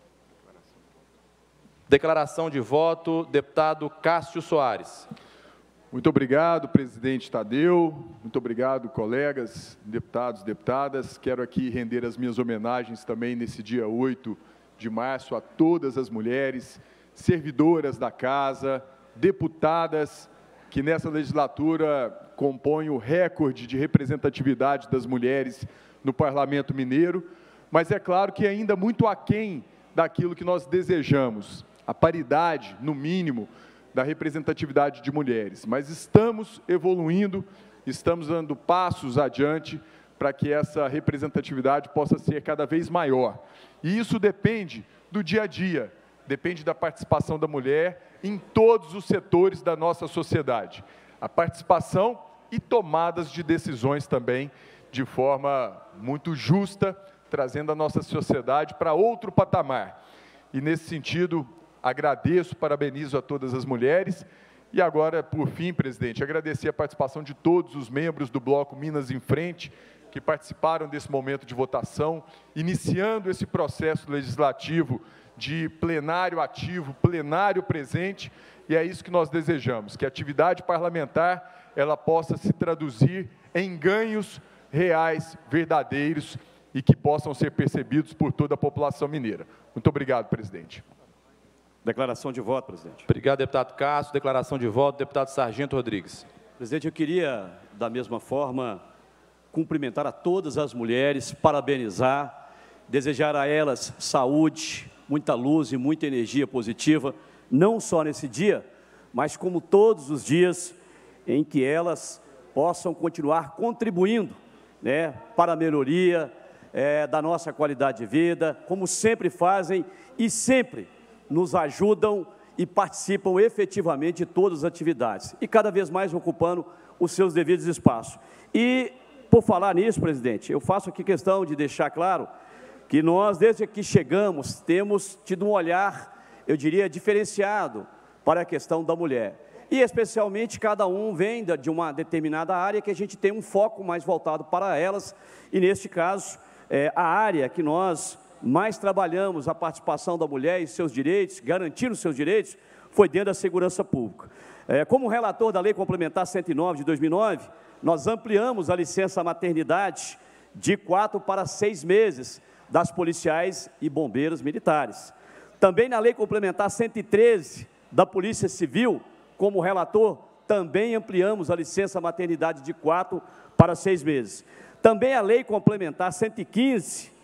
Declaração de voto, deputado Cássio Soares. Muito obrigado, presidente Tadeu. Muito obrigado, colegas, deputados e deputadas. Quero aqui render as minhas homenagens também nesse dia oito de março a todas as mulheres, servidoras da casa, deputadas que nessa legislatura compõem o recorde de representatividade das mulheres no Parlamento Mineiro, mas é claro que ainda muito aquém daquilo que nós desejamos, a paridade, no mínimo, da representatividade de mulheres. Mas estamos evoluindo, estamos dando passos adiante para que essa representatividade possa ser cada vez maior. E isso depende do dia a dia, depende da participação da mulher em todos os setores da nossa sociedade. A participação e tomadas de decisões também, de forma muito justa, trazendo a nossa sociedade para outro patamar. E, nesse sentido, agradeço, parabenizo a todas as mulheres. E agora, por fim, presidente, agradecer a participação de todos os membros do Bloco Minas em Frente, que participaram desse momento de votação, iniciando esse processo legislativo de plenário ativo, plenário presente, e é isso que nós desejamos, que a atividade parlamentar ela possa se traduzir em ganhos reais, verdadeiros, e que possam ser percebidos por toda a população mineira. Muito obrigado, presidente. Declaração de voto, presidente. Obrigado, deputado Cássio. Declaração de voto, deputado Sargento Rodrigues. Presidente, eu queria, da mesma forma, cumprimentar a todas as mulheres, parabenizar, desejar a elas saúde, muita luz e muita energia positiva, não só nesse dia, mas como todos os dias em que elas possam continuar contribuindo, né, para a melhoria é, da nossa qualidade de vida, como sempre fazem e sempre nos ajudam e participam efetivamente de todas as atividades, e cada vez mais ocupando os seus devidos espaços. E, por falar nisso, presidente, eu faço aqui questão de deixar claro que nós, desde que chegamos, temos tido um olhar, eu diria, diferenciado para a questão da mulher. E, especialmente, cada um vem de uma determinada área que a gente tem um foco mais voltado para elas, e, neste caso, é, a área que nós mais trabalhamos a participação da mulher e seus direitos, garantindo seus direitos, foi dentro da segurança pública. É, como relator da Lei Complementar cento e nove de dois mil e nove, nós ampliamos a licença maternidade de quatro para seis meses das policiais e bombeiros militares. Também na Lei Complementar cento e treze da Polícia Civil, como relator, também ampliamos a licença maternidade de quatro para seis meses. Também a Lei Complementar cento e quinze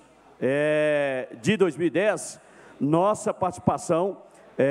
É, de dois mil e dez, nossa participação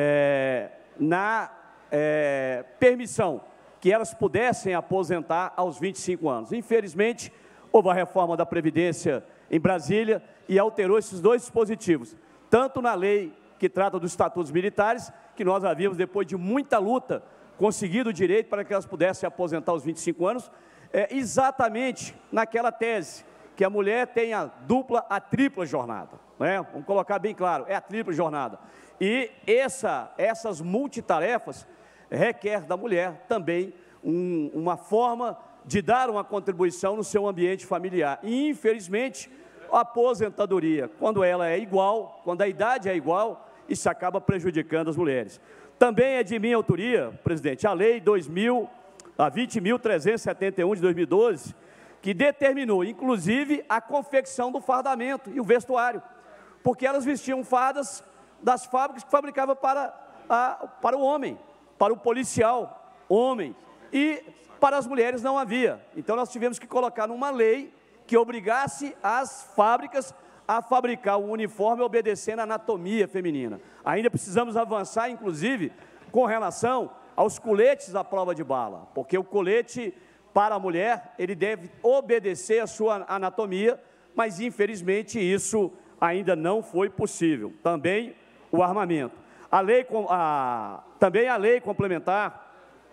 é, na é, permissão que elas pudessem aposentar aos vinte e cinco anos. Infelizmente, houve a reforma da Previdência em Brasília e alterou esses dois dispositivos, tanto na lei que trata dos estatutos militares, que nós havíamos, depois de muita luta, conseguido o direito para que elas pudessem aposentar aos vinte e cinco anos, é, exatamente naquela tese, que a mulher tem a dupla, a tripla jornada, né? Vamos colocar bem claro, é a tripla jornada. E essa, essas multitarefas requer da mulher também um, uma forma de dar uma contribuição no seu ambiente familiar. E, infelizmente, a aposentadoria, quando ela é igual, quando a idade é igual, isso acaba prejudicando as mulheres. Também é de minha autoria, presidente, a Lei dois mil, a vinte mil trezentos e setenta e um de dois mil e doze, que determinou, inclusive, a confecção do fardamento e o vestuário, porque elas vestiam fardas das fábricas que fabricavam para, a, para o homem, para o policial homem, e para as mulheres não havia. Então, nós tivemos que colocar numa lei que obrigasse as fábricas a fabricar o uniforme obedecendo a anatomia feminina. Ainda precisamos avançar, inclusive, com relação aos coletes à prova de bala, porque o colete para a mulher, ele deve obedecer a sua anatomia, mas, infelizmente, isso ainda não foi possível. Também o armamento. A lei, a, também a lei complementar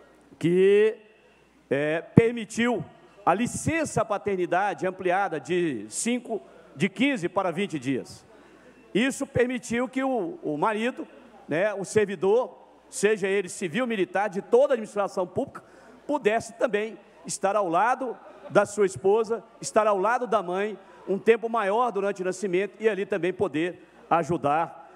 que é, permitiu a licença paternidade ampliada de, cinco, de quinze para vinte dias. Isso permitiu que o, o marido, né, o servidor, seja ele civil, militar, de toda a administração pública, pudesse também estar ao lado da sua esposa, estar ao lado da mãe, um tempo maior durante o nascimento e ali também poder ajudar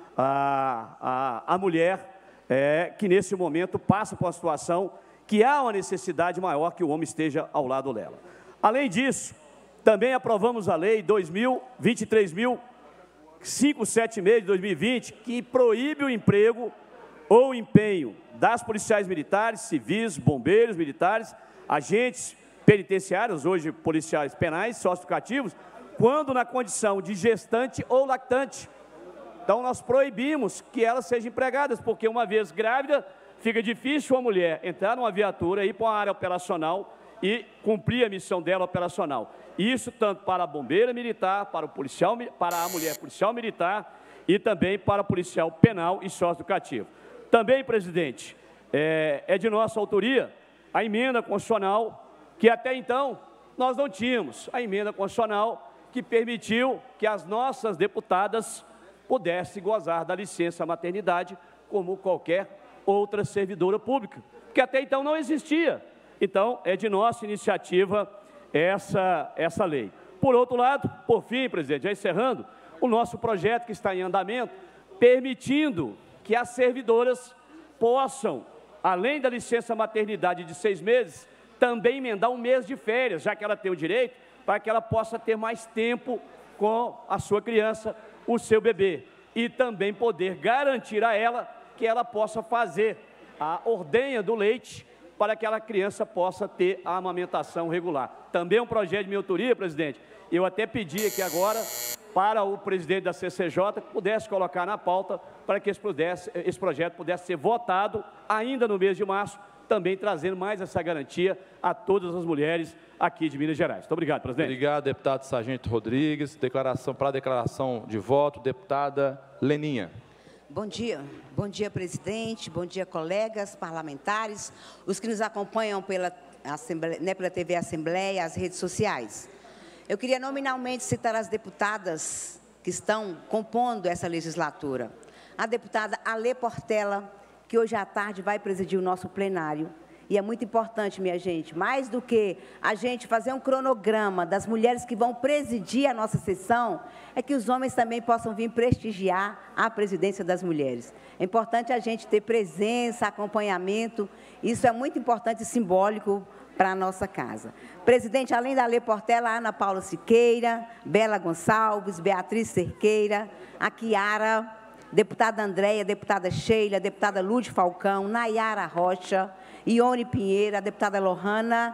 a, a, a mulher é, que nesse momento passa por uma situação que há uma necessidade maior que o homem esteja ao lado dela. Além disso, também aprovamos a lei dois mil, vinte e três mil, quinhentos e setenta e seis de dois mil e vinte, que proíbe o emprego ou empenho das policiais militares, civis, bombeiros militares, agentes penitenciários, hoje policiais penais, socioeducativos, quando na condição de gestante ou lactante. Então, nós proibimos que elas sejam empregadas, porque uma vez grávida, fica difícil a mulher entrar numa viatura, ir para uma área operacional e cumprir a missão dela operacional. Isso tanto para a bombeira militar, para, o policial, para a mulher policial militar e também para o policial penal e socioeducativo. Também, presidente, é, é de nossa autoria a emenda constitucional, que até então nós não tínhamos, a emenda constitucional que permitiu que as nossas deputadas pudessem gozar da licença maternidade como qualquer outra servidora pública, que até então não existia. Então, é de nossa iniciativa essa, essa lei. Por outro lado, por fim, presidente, já encerrando, o nosso projeto que está em andamento, permitindo que as servidoras possam, além da licença maternidade de seis meses, também emendar um mês de férias, já que ela tem o direito, para que ela possa ter mais tempo com a sua criança, o seu bebê, e também poder garantir a ela que ela possa fazer a ordenha do leite para que aquela criança possa ter a amamentação regular. Também um projeto de minha autoria, presidente, eu até pedi aqui agora para o presidente da C C J que pudesse colocar na pauta para que esse, pudesse, esse projeto pudesse ser votado ainda no mês de março, também trazendo mais essa garantia a todas as mulheres aqui de Minas Gerais. Muito obrigado, presidente. Obrigado, deputado Sargento Rodrigues. Declaração para a declaração de voto, deputada Leninha. Bom dia. Bom dia, presidente. Bom dia, colegas parlamentares, os que nos acompanham pela, Assembleia, né, pela T V Assembleia, as redes sociais. Eu queria nominalmente citar as deputadas que estão compondo essa legislatura. A deputada Alê Portela, que hoje à tarde vai presidir o nosso plenário. E é muito importante, minha gente, mais do que a gente fazer um cronograma das mulheres que vão presidir a nossa sessão, é que os homens também possam vir prestigiar a presidência das mulheres. É importante a gente ter presença, acompanhamento, isso é muito importante e simbólico para a nossa casa. Presidente, além da Alê Portela, Ana Paula Siqueira, Bela Gonçalves, Beatriz Cerqueira, a Kiara, deputada Andréia, deputada Sheila, deputada Lúcia Falcão, Nayara Rocha, Ione Pinheiro, a deputada Lohana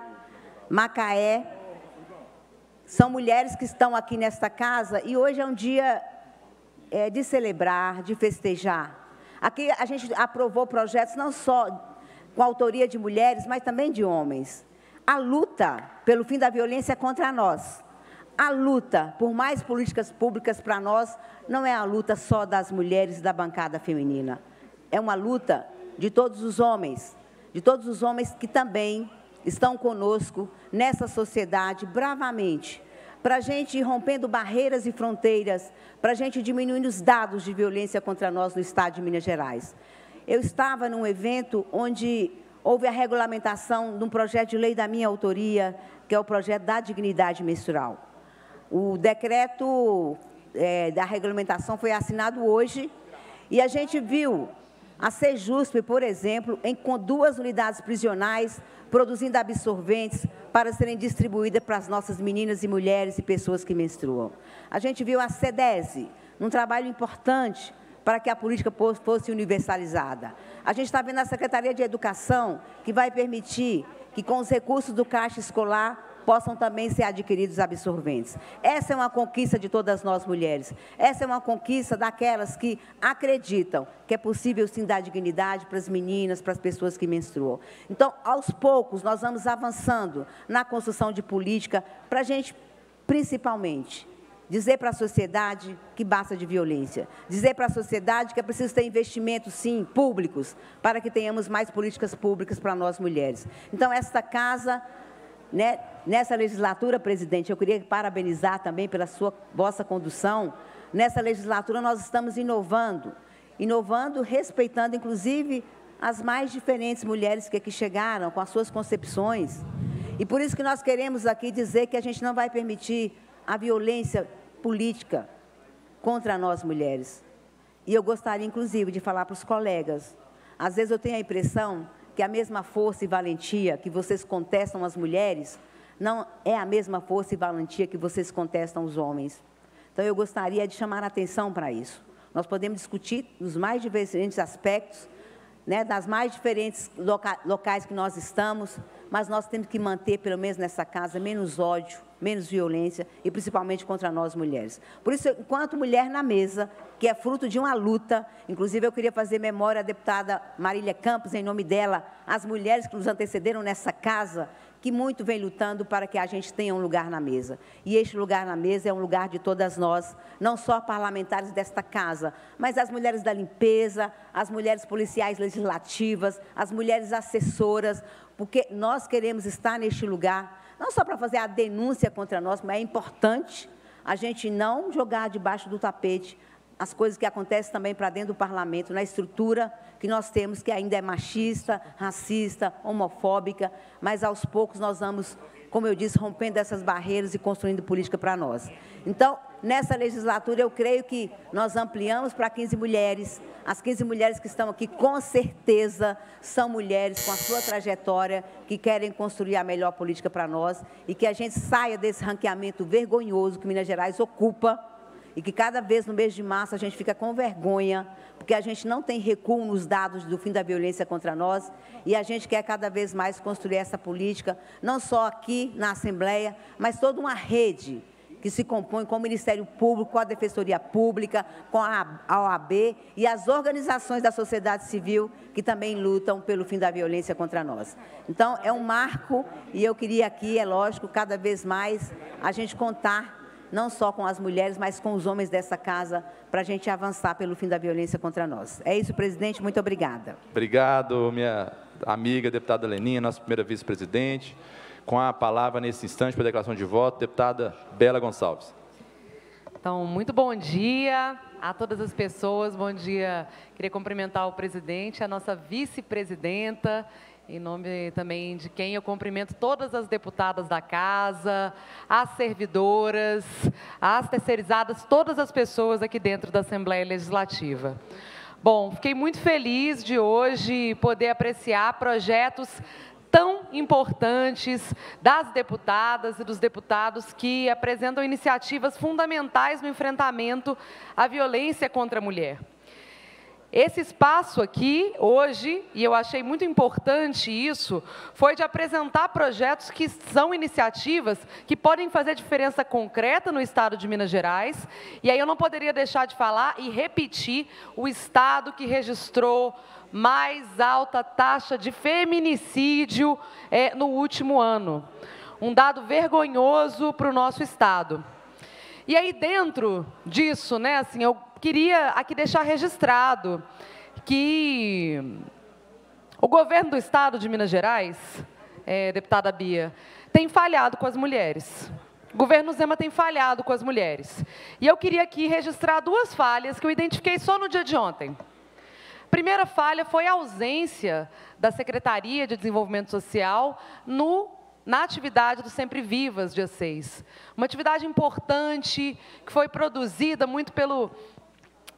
Macaé. São mulheres que estão aqui nesta casa e hoje é um dia é, de celebrar, de festejar. Aqui a gente aprovou projetos não só com autoria de mulheres, mas também de homens. A luta pelo fim da violência contra nós, a luta por mais políticas públicas para nós, não é a luta só das mulheres da bancada feminina. É uma luta de todos os homens, de todos os homens que também estão conosco nessa sociedade bravamente, para a gente ir rompendo barreiras e fronteiras, para a gente diminuir os dados de violência contra nós no estado de Minas Gerais. Eu estava num evento onde houve a regulamentação de um projeto de lei da minha autoria, que é o projeto da dignidade menstrual. O decreto é, da regulamentação foi assinado hoje e a gente viu A Sejusp, por exemplo, em, com duas unidades prisionais, produzindo absorventes para serem distribuídas para as nossas meninas e mulheres e pessoas que menstruam. A gente viu a CEDESE, num trabalho importante para que a política fosse universalizada. A gente está vendo a Secretaria de Educação, que vai permitir que, com os recursos do Caixa Escolar, possam também ser adquiridos absorventes. Essa é uma conquista de todas nós mulheres. Essa é uma conquista daquelas que acreditam que é possível, sim, dar dignidade para as meninas, para as pessoas que menstruam. Então, aos poucos, nós vamos avançando na construção de política para a gente, principalmente, dizer para a sociedade que basta de violência. Dizer para a sociedade que é preciso ter investimentos, sim, públicos, para que tenhamos mais políticas públicas para nós mulheres. Então, esta casa... Né? Nessa legislatura, presidente, eu queria parabenizar também pela sua, vossa condução. Nessa legislatura, nós estamos inovando, inovando, respeitando, inclusive, as mais diferentes mulheres que aqui chegaram, com as suas concepções. E por isso que nós queremos aqui dizer que a gente não vai permitir a violência política contra nós mulheres. E eu gostaria, inclusive, de falar para os colegas, às vezes eu tenho a impressão que a mesma força e valentia que vocês contestam as mulheres, não é a mesma força e valentia que vocês contestam os homens. Então, eu gostaria de chamar a atenção para isso. Nós podemos discutir os mais diferentes aspectos, né, das mais diferentes loca locais que nós estamos, mas nós temos que manter, pelo menos nessa casa, menos ódio, menos violência, e principalmente contra nós mulheres. Por isso, enquanto mulher na mesa, que é fruto de uma luta, inclusive eu queria fazer memória à deputada Marília Campos, em nome dela, as mulheres que nos antecederam nessa casa, que muito vem lutando para que a gente tenha um lugar na mesa. E este lugar na mesa é um lugar de todas nós, não só parlamentares desta casa, mas as mulheres da limpeza, as mulheres policiais legislativas, as mulheres assessoras, porque nós queremos estar neste lugar, não só para fazer a denúncia contra nós, mas é importante a gente não jogar debaixo do tapete as coisas que acontecem também para dentro do parlamento, na estrutura que nós temos, que ainda é machista, racista, homofóbica, mas aos poucos nós vamos, como eu disse, rompendo essas barreiras e construindo política para nós. Então, nessa legislatura, eu creio que nós ampliamos para quinze mulheres. As quinze mulheres que estão aqui, com certeza, são mulheres com a sua trajetória, que querem construir a melhor política para nós e que a gente saia desse ranqueamento vergonhoso que Minas Gerais ocupa, e que cada vez no mês de março a gente fica com vergonha, porque a gente não tem recuo nos dados do fim da violência contra nós, e a gente quer cada vez mais construir essa política, não só aqui na Assembleia, mas toda uma rede que se compõe com o Ministério Público, com a Defensoria Pública, com a O A B e as organizações da sociedade civil que também lutam pelo fim da violência contra nós. Então, é um marco, e eu queria aqui, é lógico, cada vez mais a gente contar não só com as mulheres, mas com os homens dessa casa, para a gente avançar pelo fim da violência contra nós. É isso, presidente. Muito obrigada. Obrigado, minha amiga, deputada Leninha, nossa primeira vice-presidente. Com a palavra, nesse instante, para a declaração de voto, deputada Bela Gonçalves. Então, muito bom dia a todas as pessoas. Bom dia. Queria cumprimentar o presidente, a nossa vice-presidenta, em nome também de quem eu cumprimento todas as deputadas da casa, as servidoras, as terceirizadas, todas as pessoas aqui dentro da Assembleia Legislativa. Bom, fiquei muito feliz de hoje poder apreciar projetos tão importantes das deputadas e dos deputados que apresentam iniciativas fundamentais no enfrentamento à violência contra a mulher. Esse espaço aqui, hoje, e eu achei muito importante isso, foi de apresentar projetos que são iniciativas que podem fazer diferença concreta no Estado de Minas Gerais, e aí eu não poderia deixar de falar e repetir o Estado que registrou mais alta taxa de feminicídio é, no último ano. Um dado vergonhoso para o nosso Estado. E aí, dentro disso, né, assim, eu queria aqui deixar registrado que o governo do Estado de Minas Gerais, é, deputada Bia, tem falhado com as mulheres. O governo Zema tem falhado com as mulheres. E eu queria aqui registrar duas falhas que eu identifiquei só no dia de ontem. A primeira falha foi a ausência da Secretaria de Desenvolvimento Social no na atividade do Sempre Vivas, dia seis. Uma atividade importante, que foi produzida muito pelo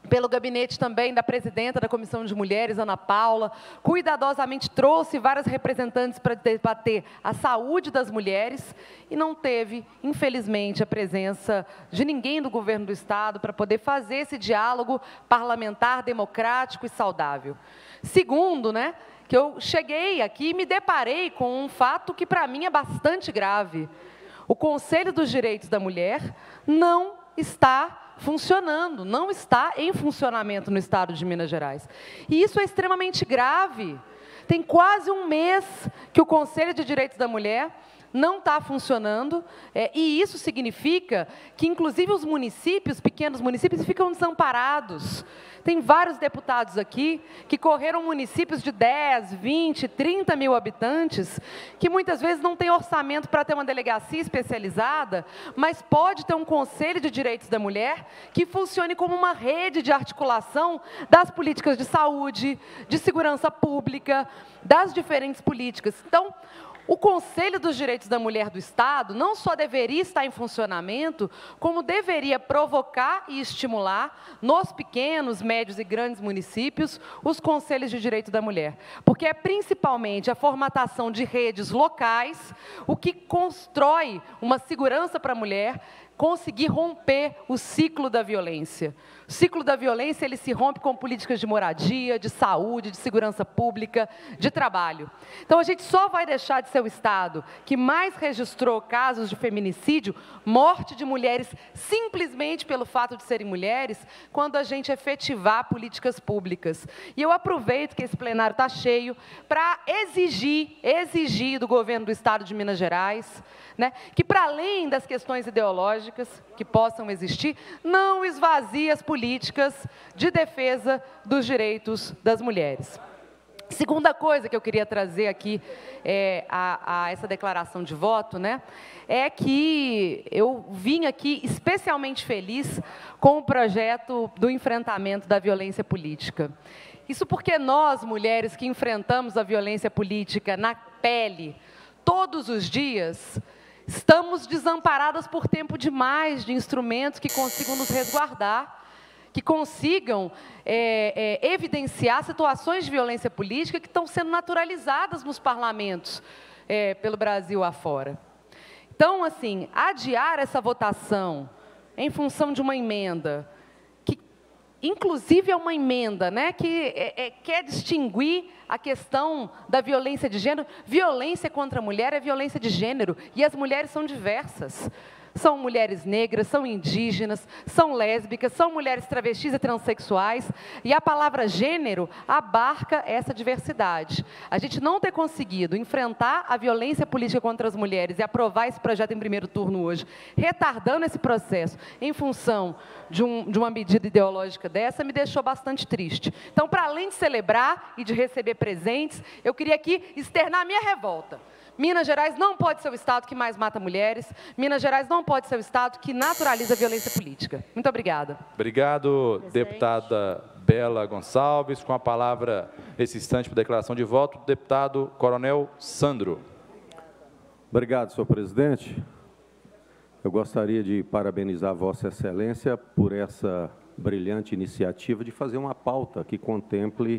pelo gabinete também da presidenta da Comissão de Mulheres, Ana Paula, cuidadosamente trouxe várias representantes para debater a saúde das mulheres e não teve, infelizmente, a presença de ninguém do governo do Estado para poder fazer esse diálogo parlamentar, democrático e saudável. Segundo, né, que eu cheguei aqui e me deparei com um fato que, para mim, é bastante grave. O Conselho dos Direitos da Mulher não está funcionando, não está em funcionamento no Estado de Minas Gerais. E isso é extremamente grave. Tem quase um mês que o Conselho de Direitos da Mulher não está funcionando, é, e isso significa que, inclusive, os municípios, pequenos municípios, ficam desamparados. Tem vários deputados aqui que correram municípios de dez, vinte, trinta mil habitantes, que muitas vezes não tem orçamento para ter uma delegacia especializada, mas pode ter um Conselho de Direitos da Mulher que funcione como uma rede de articulação das políticas de saúde, de segurança pública, das diferentes políticas. Então, o Conselho dos Direitos da Mulher do Estado não só deveria estar em funcionamento, como deveria provocar e estimular, nos pequenos, médios e grandes municípios, os Conselhos de Direito da Mulher. Porque é principalmente a formatação de redes locais o que constrói uma segurança para a mulher conseguir romper o ciclo da violência. O ciclo da violência, ele se rompe com políticas de moradia, de saúde, de segurança pública, de trabalho. Então, a gente só vai deixar de ser o Estado que mais registrou casos de feminicídio, morte de mulheres, simplesmente pelo fato de serem mulheres, quando a gente efetivar políticas públicas. E eu aproveito que esse plenário está cheio para exigir, exigir do governo do Estado de Minas Gerais, né, que, para além das questões ideológicas que possam existir, não esvazie as políticas de defesa dos direitos das mulheres. Segunda coisa que eu queria trazer aqui é, a, a essa declaração de voto, né, é que eu vim aqui especialmente feliz com o projeto do enfrentamento da violência política. Isso porque nós, mulheres que enfrentamos a violência política na pele, todos os dias, estamos desamparadas por tempo demais de instrumentos que consigam nos resguardar, que consigam é, é, evidenciar situações de violência política que estão sendo naturalizadas nos parlamentos é, pelo Brasil afora. Então, assim, adiar essa votação em função de uma emenda, que inclusive é uma emenda, né, que é, é, quer distinguir a questão da violência de gênero. Violência contra a mulher é violência de gênero, e as mulheres são diversas. São mulheres negras, são indígenas, são lésbicas, são mulheres travestis e transexuais, e a palavra gênero abarca essa diversidade. A gente não ter conseguido enfrentar a violência política contra as mulheres e aprovar esse projeto em primeiro turno hoje, retardando esse processo em função de, um, de uma medida ideológica dessa, me deixou bastante triste. Então, para além de celebrar e de receber presentes, eu queria aqui externar a minha revolta. Minas Gerais não pode ser o Estado que mais mata mulheres. Minas Gerais não pode ser o Estado que naturaliza a violência política. Muito obrigada. Obrigado, Presidente. Deputada Bela Gonçalves. Com a palavra, nesse instante, para declaração de voto, deputado Coronel Sandro. Obrigado, senhor presidente. Eu gostaria de parabenizar Vossa Excelência por essa brilhante iniciativa de fazer uma pauta que contemple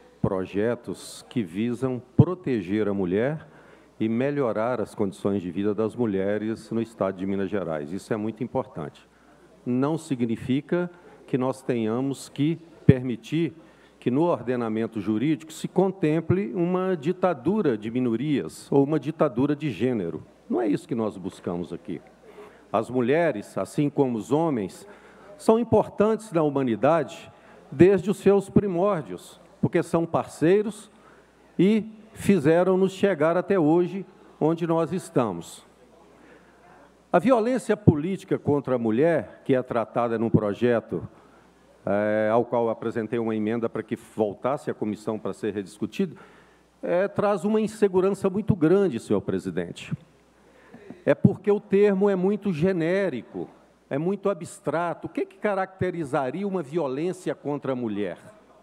projetos que visam proteger a mulher e melhorar as condições de vida das mulheres no Estado de Minas Gerais. Isso é muito importante. Não significa que nós tenhamos que permitir que no ordenamento jurídico se contemple uma ditadura de minorias ou uma ditadura de gênero. Não é isso que nós buscamos aqui. As mulheres, assim como os homens, são importantes na humanidade desde os seus primórdios, porque são parceiros e fizeram-nos chegar até hoje, onde nós estamos. A violência política contra a mulher, que é tratada num projeto é, ao qual eu apresentei uma emenda para que voltasse à comissão para ser rediscutido, é, traz uma insegurança muito grande, senhor presidente. É porque o termo é muito genérico, é muito abstrato. O que, que caracterizaria uma violência contra a mulher?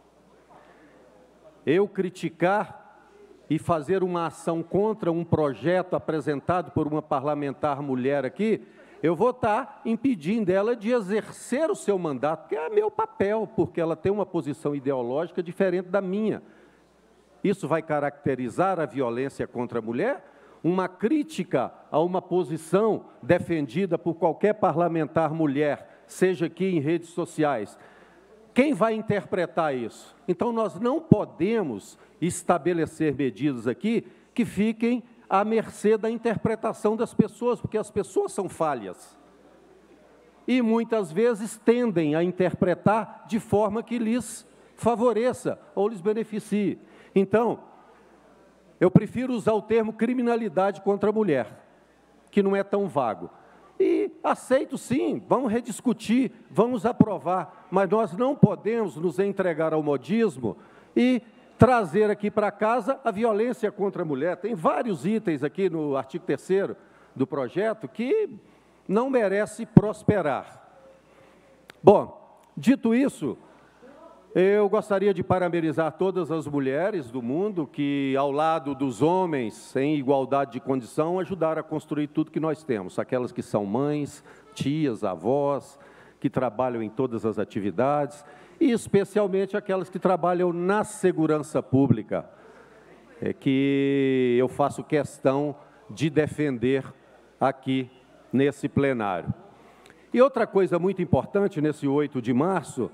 Eu criticar e fazer uma ação contra um projeto apresentado por uma parlamentar mulher aqui, eu vou estar impedindo ela de exercer o seu mandato, que é meu papel, porque ela tem uma posição ideológica diferente da minha. Isso vai caracterizar a violência contra a mulher? Uma crítica a uma posição defendida por qualquer parlamentar mulher, seja aqui em redes sociais. Quem vai interpretar isso? Então, nós não podemos estabelecer medidas aqui que fiquem à mercê da interpretação das pessoas, porque as pessoas são falhas. E, muitas vezes, tendem a interpretar de forma que lhes favoreça ou lhes beneficie. Então, eu prefiro usar o termo criminalidade contra a mulher, que não é tão vago. E aceito sim, vamos rediscutir, vamos aprovar, mas nós não podemos nos entregar ao modismo e trazer aqui para casa a violência contra a mulher. Tem vários itens aqui no artigo terceiro do projeto que não merece prosperar. Bom, dito isso, eu gostaria de parabenizar todas as mulheres do mundo que, ao lado dos homens, em igualdade de condição, ajudaram a construir tudo que nós temos. Aquelas que são mães, tias, avós, que trabalham em todas as atividades, e especialmente aquelas que trabalham na segurança pública, é que eu faço questão de defender aqui nesse plenário. E outra coisa muito importante, nesse oito de março,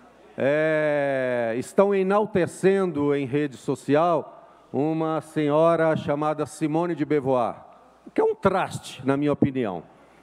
é, estão enaltecendo em rede social uma senhora chamada Simone de Beauvoir, que é um traste, na minha opinião,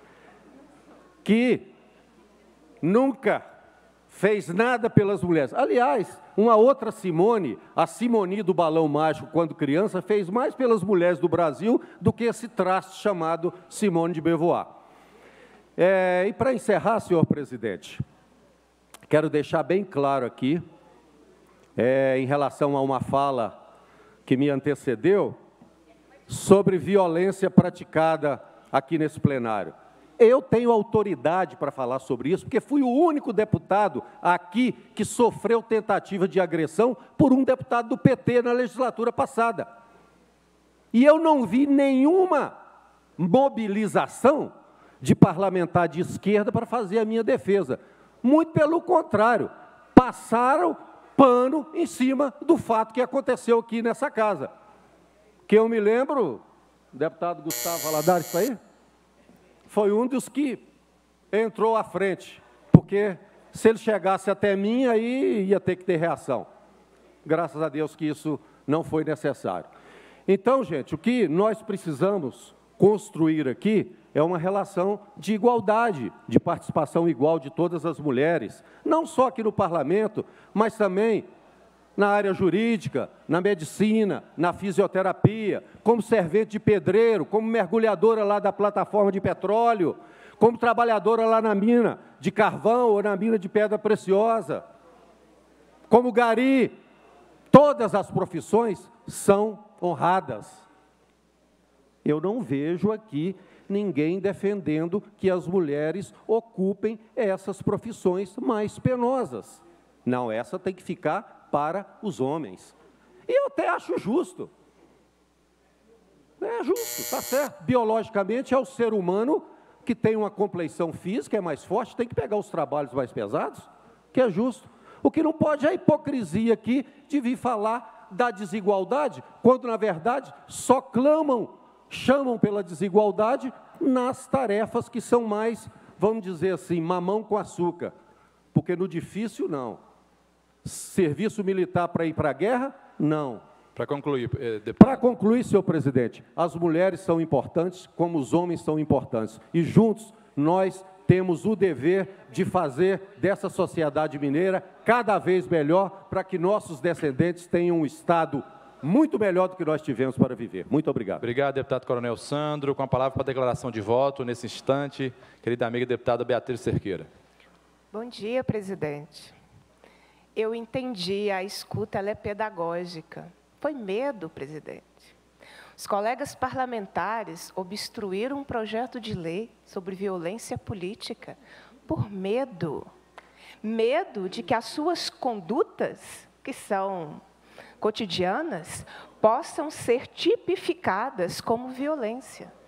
que nunca fez nada pelas mulheres. Aliás, uma outra Simone, a Simone do Balão Mágico, quando criança, fez mais pelas mulheres do Brasil do que esse traste chamado Simone de Beauvoir. É, e para encerrar, senhor presidente, quero deixar bem claro aqui, é, em relação a uma fala que me antecedeu, sobre violência praticada aqui nesse plenário. Eu tenho autoridade para falar sobre isso, porque fui o único deputado aqui que sofreu tentativa de agressão por um deputado do P T na legislatura passada. E eu não vi nenhuma mobilização de parlamentar de esquerda para fazer a minha defesa. Muito pelo contrário, passaram pano em cima do fato que aconteceu aqui nessa casa. Que eu me lembro, o deputado Gustavo Valadares, isso aí? Foi um dos que entrou à frente, porque se ele chegasse até mim, aí ia ter que ter reação. Graças a Deus que isso não foi necessário. Então, gente, o que nós precisamos construir aqui é uma relação de igualdade, de participação igual de todas as mulheres, não só aqui no parlamento, mas também na área jurídica, na medicina, na fisioterapia, como servente de pedreiro, como mergulhadora lá da plataforma de petróleo, como trabalhadora lá na mina de carvão ou na mina de pedra preciosa, como gari. Todas as profissões são honradas. Eu não vejo aqui ninguém defendendo que as mulheres ocupem essas profissões mais penosas. Não, essa tem que ficar para os homens. E eu até acho justo. É justo, está certo. Biologicamente, é o ser humano que tem uma compleição física, é mais forte, tem que pegar os trabalhos mais pesados, que é justo. O que não pode é a hipocrisia aqui de vir falar da desigualdade, quando, na verdade, só clamam, chamam pela desigualdade nas tarefas que são mais, vamos dizer assim, mamão com açúcar. Porque no difícil, não. Serviço militar para ir para a guerra? Não. Para concluir, eh, Para concluir, senhor presidente, as mulheres são importantes, como os homens são importantes. E juntos, nós temos o dever de fazer dessa sociedade mineira cada vez melhor, para que nossos descendentes tenham um Estado muito melhor do que nós tivemos para viver. Muito obrigado. Obrigado, deputado Coronel Sandro. Com a palavra para a declaração de voto, nesse instante, querida amiga deputada Beatriz Cerqueira. Bom dia, presidente. Eu entendi, a escuta ela é pedagógica. Foi medo, presidente. Os colegas parlamentares obstruíram um projeto de lei sobre violência política por medo. Medo de que as suas condutas, que são cotidianas, possam ser tipificadas como violência.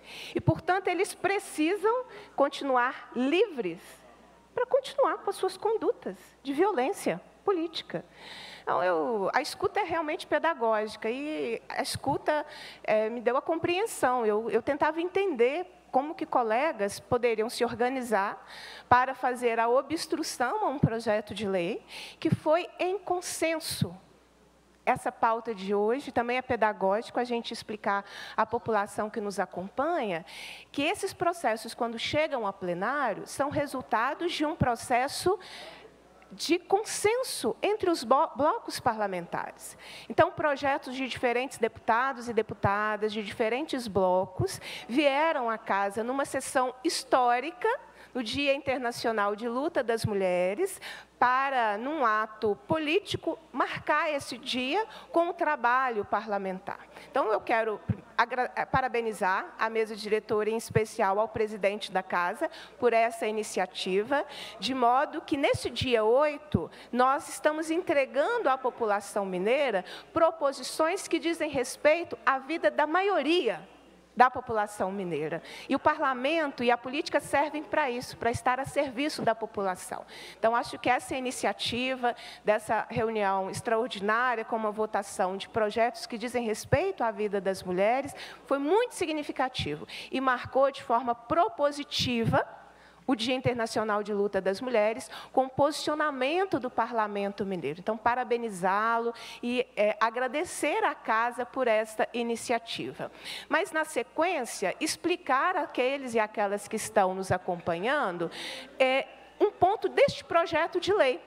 E, portanto, eles precisam continuar livres para continuar com as suas condutas de violência política. Então, eu, a escuta é realmente pedagógica, e a escuta é, me deu a compreensão. Eu, eu tentava entender como que colegas poderiam se organizar para fazer a obstrução a um projeto de lei que foi em consenso. Essa pauta de hoje também é pedagógico, a gente explicar à população que nos acompanha que esses processos, quando chegam a plenário, são resultados de um processo de consenso entre os blocos parlamentares. Então, projetos de diferentes deputados e deputadas, de diferentes blocos, vieram à casa numa sessão histórica, no Dia Internacional de Luta das Mulheres, para, num ato político, marcar esse dia com o trabalho parlamentar. Então, eu quero parabenizar a mesa diretora, em especial ao presidente da Casa, por essa iniciativa, de modo que, nesse dia oito, nós estamos entregando à população mineira proposições que dizem respeito à vida da maioria da população mineira. E o parlamento e a política servem para isso, para estar a serviço da população. Então, acho que essa iniciativa dessa reunião extraordinária, com uma votação de projetos que dizem respeito à vida das mulheres, foi muito significativo e marcou de forma propositiva o Dia Internacional de Luta das Mulheres, com o posicionamento do Parlamento Mineiro. Então, parabenizá-lo e é, agradecer à Casa por esta iniciativa. Mas, na sequência, explicar àqueles e àquelas que estão nos acompanhando é, um ponto deste projeto de lei,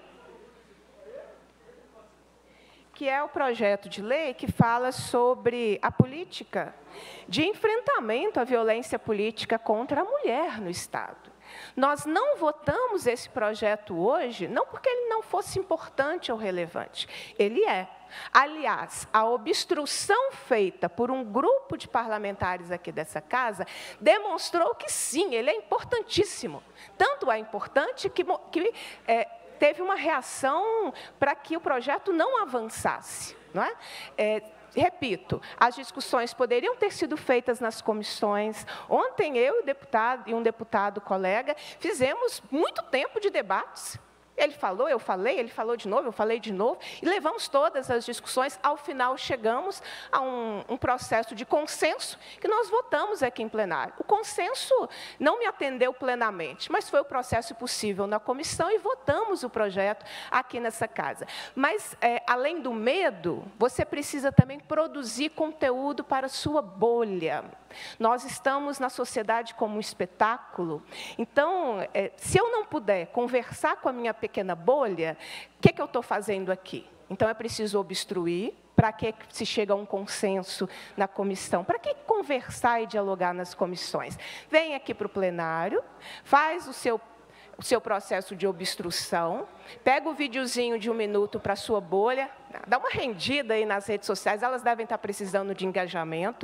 que é o projeto de lei que fala sobre a política de enfrentamento à violência política contra a mulher no Estado. Nós não votamos esse projeto hoje, não porque ele não fosse importante ou relevante. Ele é. Aliás, a obstrução feita por um grupo de parlamentares aqui dessa casa demonstrou que, sim, ele é importantíssimo. Tanto é importante que, que é, teve uma reação para que o projeto não avançasse. Não é? É, Repito, as discussões poderiam ter sido feitas nas comissões. Ontem, eu e, deputado, e um deputado colega fizemos muito tempo de debates. Ele falou, eu falei, ele falou de novo, eu falei de novo, e levamos todas as discussões. Ao final, chegamos a um, um processo de consenso que nós votamos aqui em plenário. O consenso não me atendeu plenamente, mas foi o processo possível na comissão e votamos o projeto aqui nessa casa. Mas, é, além do medo, você precisa também produzir conteúdo para a sua bolha. Nós estamos na sociedade como um espetáculo. Então, é, se eu não puder conversar com a minha pequena bolha, o que, que eu estou fazendo aqui? Então, é preciso obstruir. Para que se chega a um consenso na comissão? Para que conversar e dialogar nas comissões? Vem aqui para o plenário, faz o seu o seu processo de obstrução, pega o videozinho de um minuto para a sua bolha, dá uma rendida aí nas redes sociais, elas devem estar precisando de engajamento,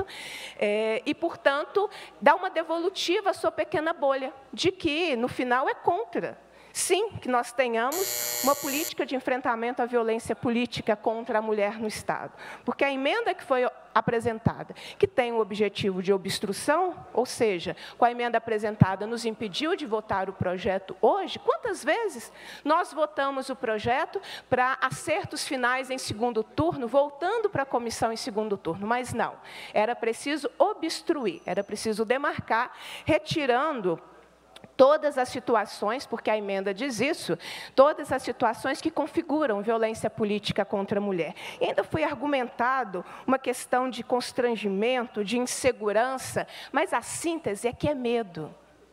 é, e, portanto, dá uma devolutiva à sua pequena bolha, de que, no final, é contra. Sim, que nós tenhamos uma política de enfrentamento à violência política contra a mulher no Estado. Porque a emenda que foi apresentada, que tem o objetivo de obstrução, ou seja, com a emenda apresentada nos impediu de votar o projeto hoje, quantas vezes nós votamos o projeto para acertos finais em segundo turno, voltando para a comissão em segundo turno, mas não. Era preciso obstruir, era preciso demarcar, retirando todas as situações, porque a emenda diz isso, todas as situações que configuram violência política contra a mulher. E ainda foi argumentado uma questão de constrangimento, de insegurança, mas a síntese é que é medo.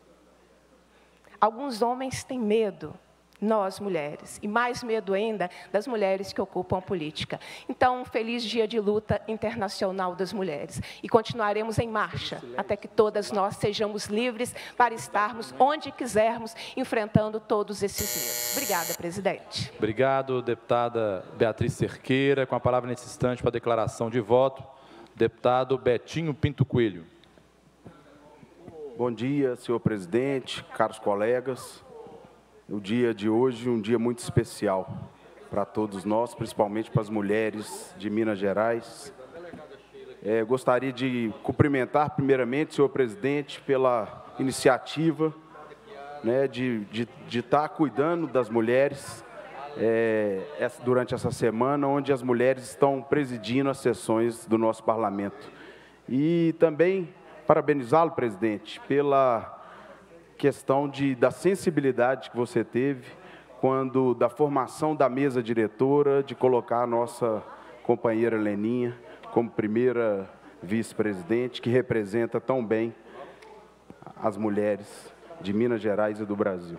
Alguns homens têm medo, nós, mulheres, e mais medo ainda das mulheres que ocupam a política. Então, um feliz dia de luta internacional das mulheres. E continuaremos em marcha, até que todas nós sejamos livres para estarmos onde quisermos, enfrentando todos esses medos. Obrigada, presidente. Obrigado, deputada Beatriz Cerqueira. Com a palavra nesse instante para a declaração de voto, deputado Betinho Pinto Coelho. Bom dia, senhor presidente, caros colegas. O dia de hoje é um dia muito especial para todos nós, principalmente para as mulheres de Minas Gerais. É, gostaria de cumprimentar, primeiramente, senhor presidente, pela iniciativa, né, de de, de estar cuidando das mulheres é, essa, durante essa semana, onde as mulheres estão presidindo as sessões do nosso parlamento. E também parabenizá-lo, presidente, pela questão de, da sensibilidade que você teve quando da formação da mesa diretora, de colocar a nossa companheira Leninha como primeira vice-presidente, que representa tão bem as mulheres de Minas Gerais e do Brasil.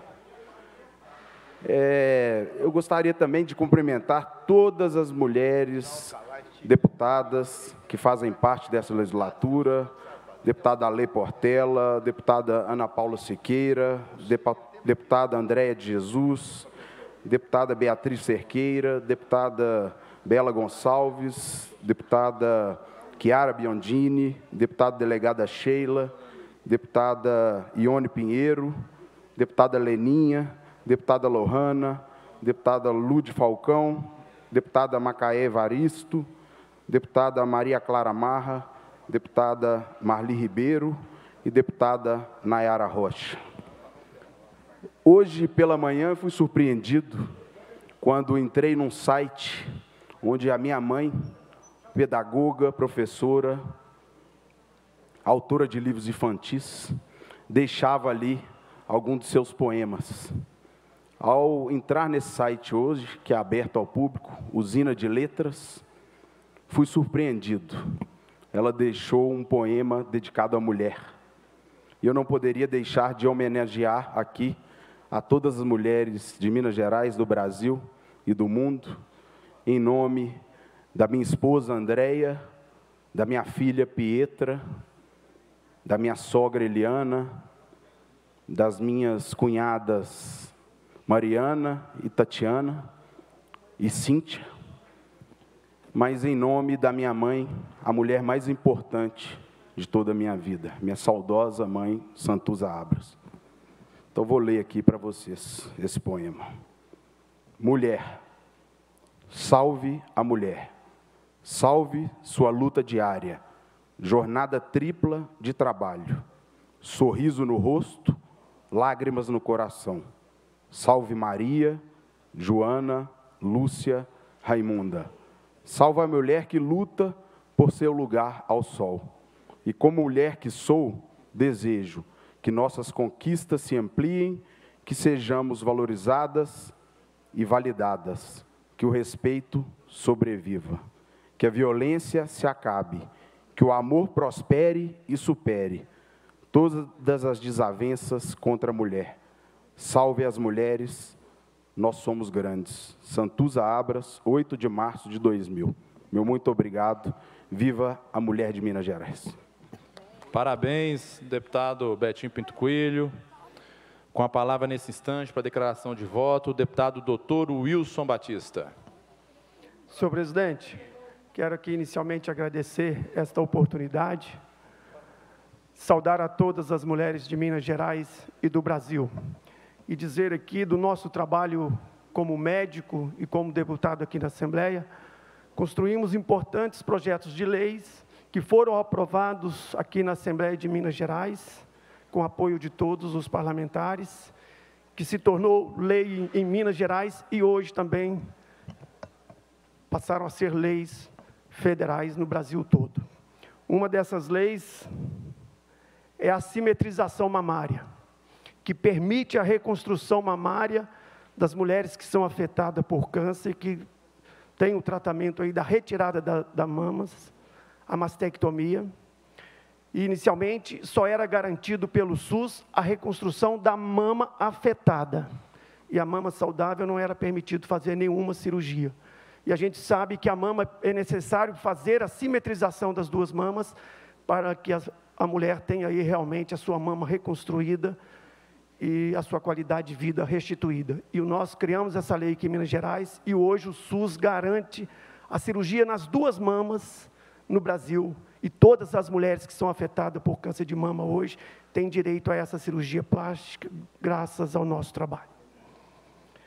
É, eu gostaria também de cumprimentar todas as mulheres deputadas que fazem parte dessa legislatura, deputada Ale Portela, deputada Ana Paula Siqueira, deputada Andréia de Jesus, deputada Beatriz Cerqueira, deputada Bela Gonçalves, deputada Chiara Biondini, deputada delegada Sheila, deputada Ione Pinheiro, deputada Leninha, deputada Lohana, deputada Lude Falcão, deputada Macaé Evaristo, deputada Maria Clara Marra, deputada Marli Ribeiro e deputada Nayara Rocha. Hoje, pela manhã, fui surpreendido quando entrei num site onde a minha mãe, pedagoga, professora, autora de livros infantis, deixava ali algum de seus poemas. Ao entrar nesse site hoje, que é aberto ao público, Usina de Letras, fui surpreendido. Ela deixou um poema dedicado à mulher. E eu não poderia deixar de homenagear aqui a todas as mulheres de Minas Gerais, do Brasil e do mundo, em nome da minha esposa Andréia, da minha filha Pietra, da minha sogra Eliana, das minhas cunhadas Mariana e Tatiana e Cíntia, mas em nome da minha mãe, a mulher mais importante de toda a minha vida, minha saudosa mãe Santuza Abras. Então, vou ler aqui para vocês esse poema. Mulher, salve a mulher, salve sua luta diária, jornada tripla de trabalho, sorriso no rosto, lágrimas no coração. Salve Maria, Joana, Lúcia, Raimunda. Salve a mulher que luta por seu lugar ao sol. E como mulher que sou, desejo que nossas conquistas se ampliem, que sejamos valorizadas e validadas, que o respeito sobreviva, que a violência se acabe, que o amor prospere e supere todas as desavenças contra a mulher. Salve as mulheres, nós somos grandes. Santuza Abras, oito de março de dois mil. Meu muito obrigado. Viva a mulher de Minas Gerais. Parabéns, deputado Betinho Pinto Coelho. Com a palavra nesse instante para a declaração de voto, o deputado doutor Wilson Batista. Senhor presidente, quero aqui inicialmente agradecer esta oportunidade, saudar a todas as mulheres de Minas Gerais e do Brasil, e dizer aqui do nosso trabalho como médico e como deputado aqui na Assembleia, construímos importantes projetos de leis que foram aprovados aqui na Assembleia de Minas Gerais, com apoio de todos os parlamentares, que se tornou lei em Minas Gerais e hoje também passaram a ser leis federais no Brasil todo. Uma dessas leis é a simetrização mamária, que permite a reconstrução mamária das mulheres que são afetadas por câncer, que têm o tratamento aí da retirada da, da mamas, a mastectomia. E, inicialmente, só era garantido pelo SUS a reconstrução da mama afetada. E a mama saudável não era permitido fazer nenhuma cirurgia. E a gente sabe que a mama é necessário fazer a simetrização das duas mamas para que a, a mulher tenha aí realmente a sua mama reconstruída e a sua qualidade de vida restituída. E nós criamos essa lei aqui em Minas Gerais e hoje o SUS garante a cirurgia nas duas mamas no Brasil, e todas as mulheres que são afetadas por câncer de mama hoje têm direito a essa cirurgia plástica, graças ao nosso trabalho.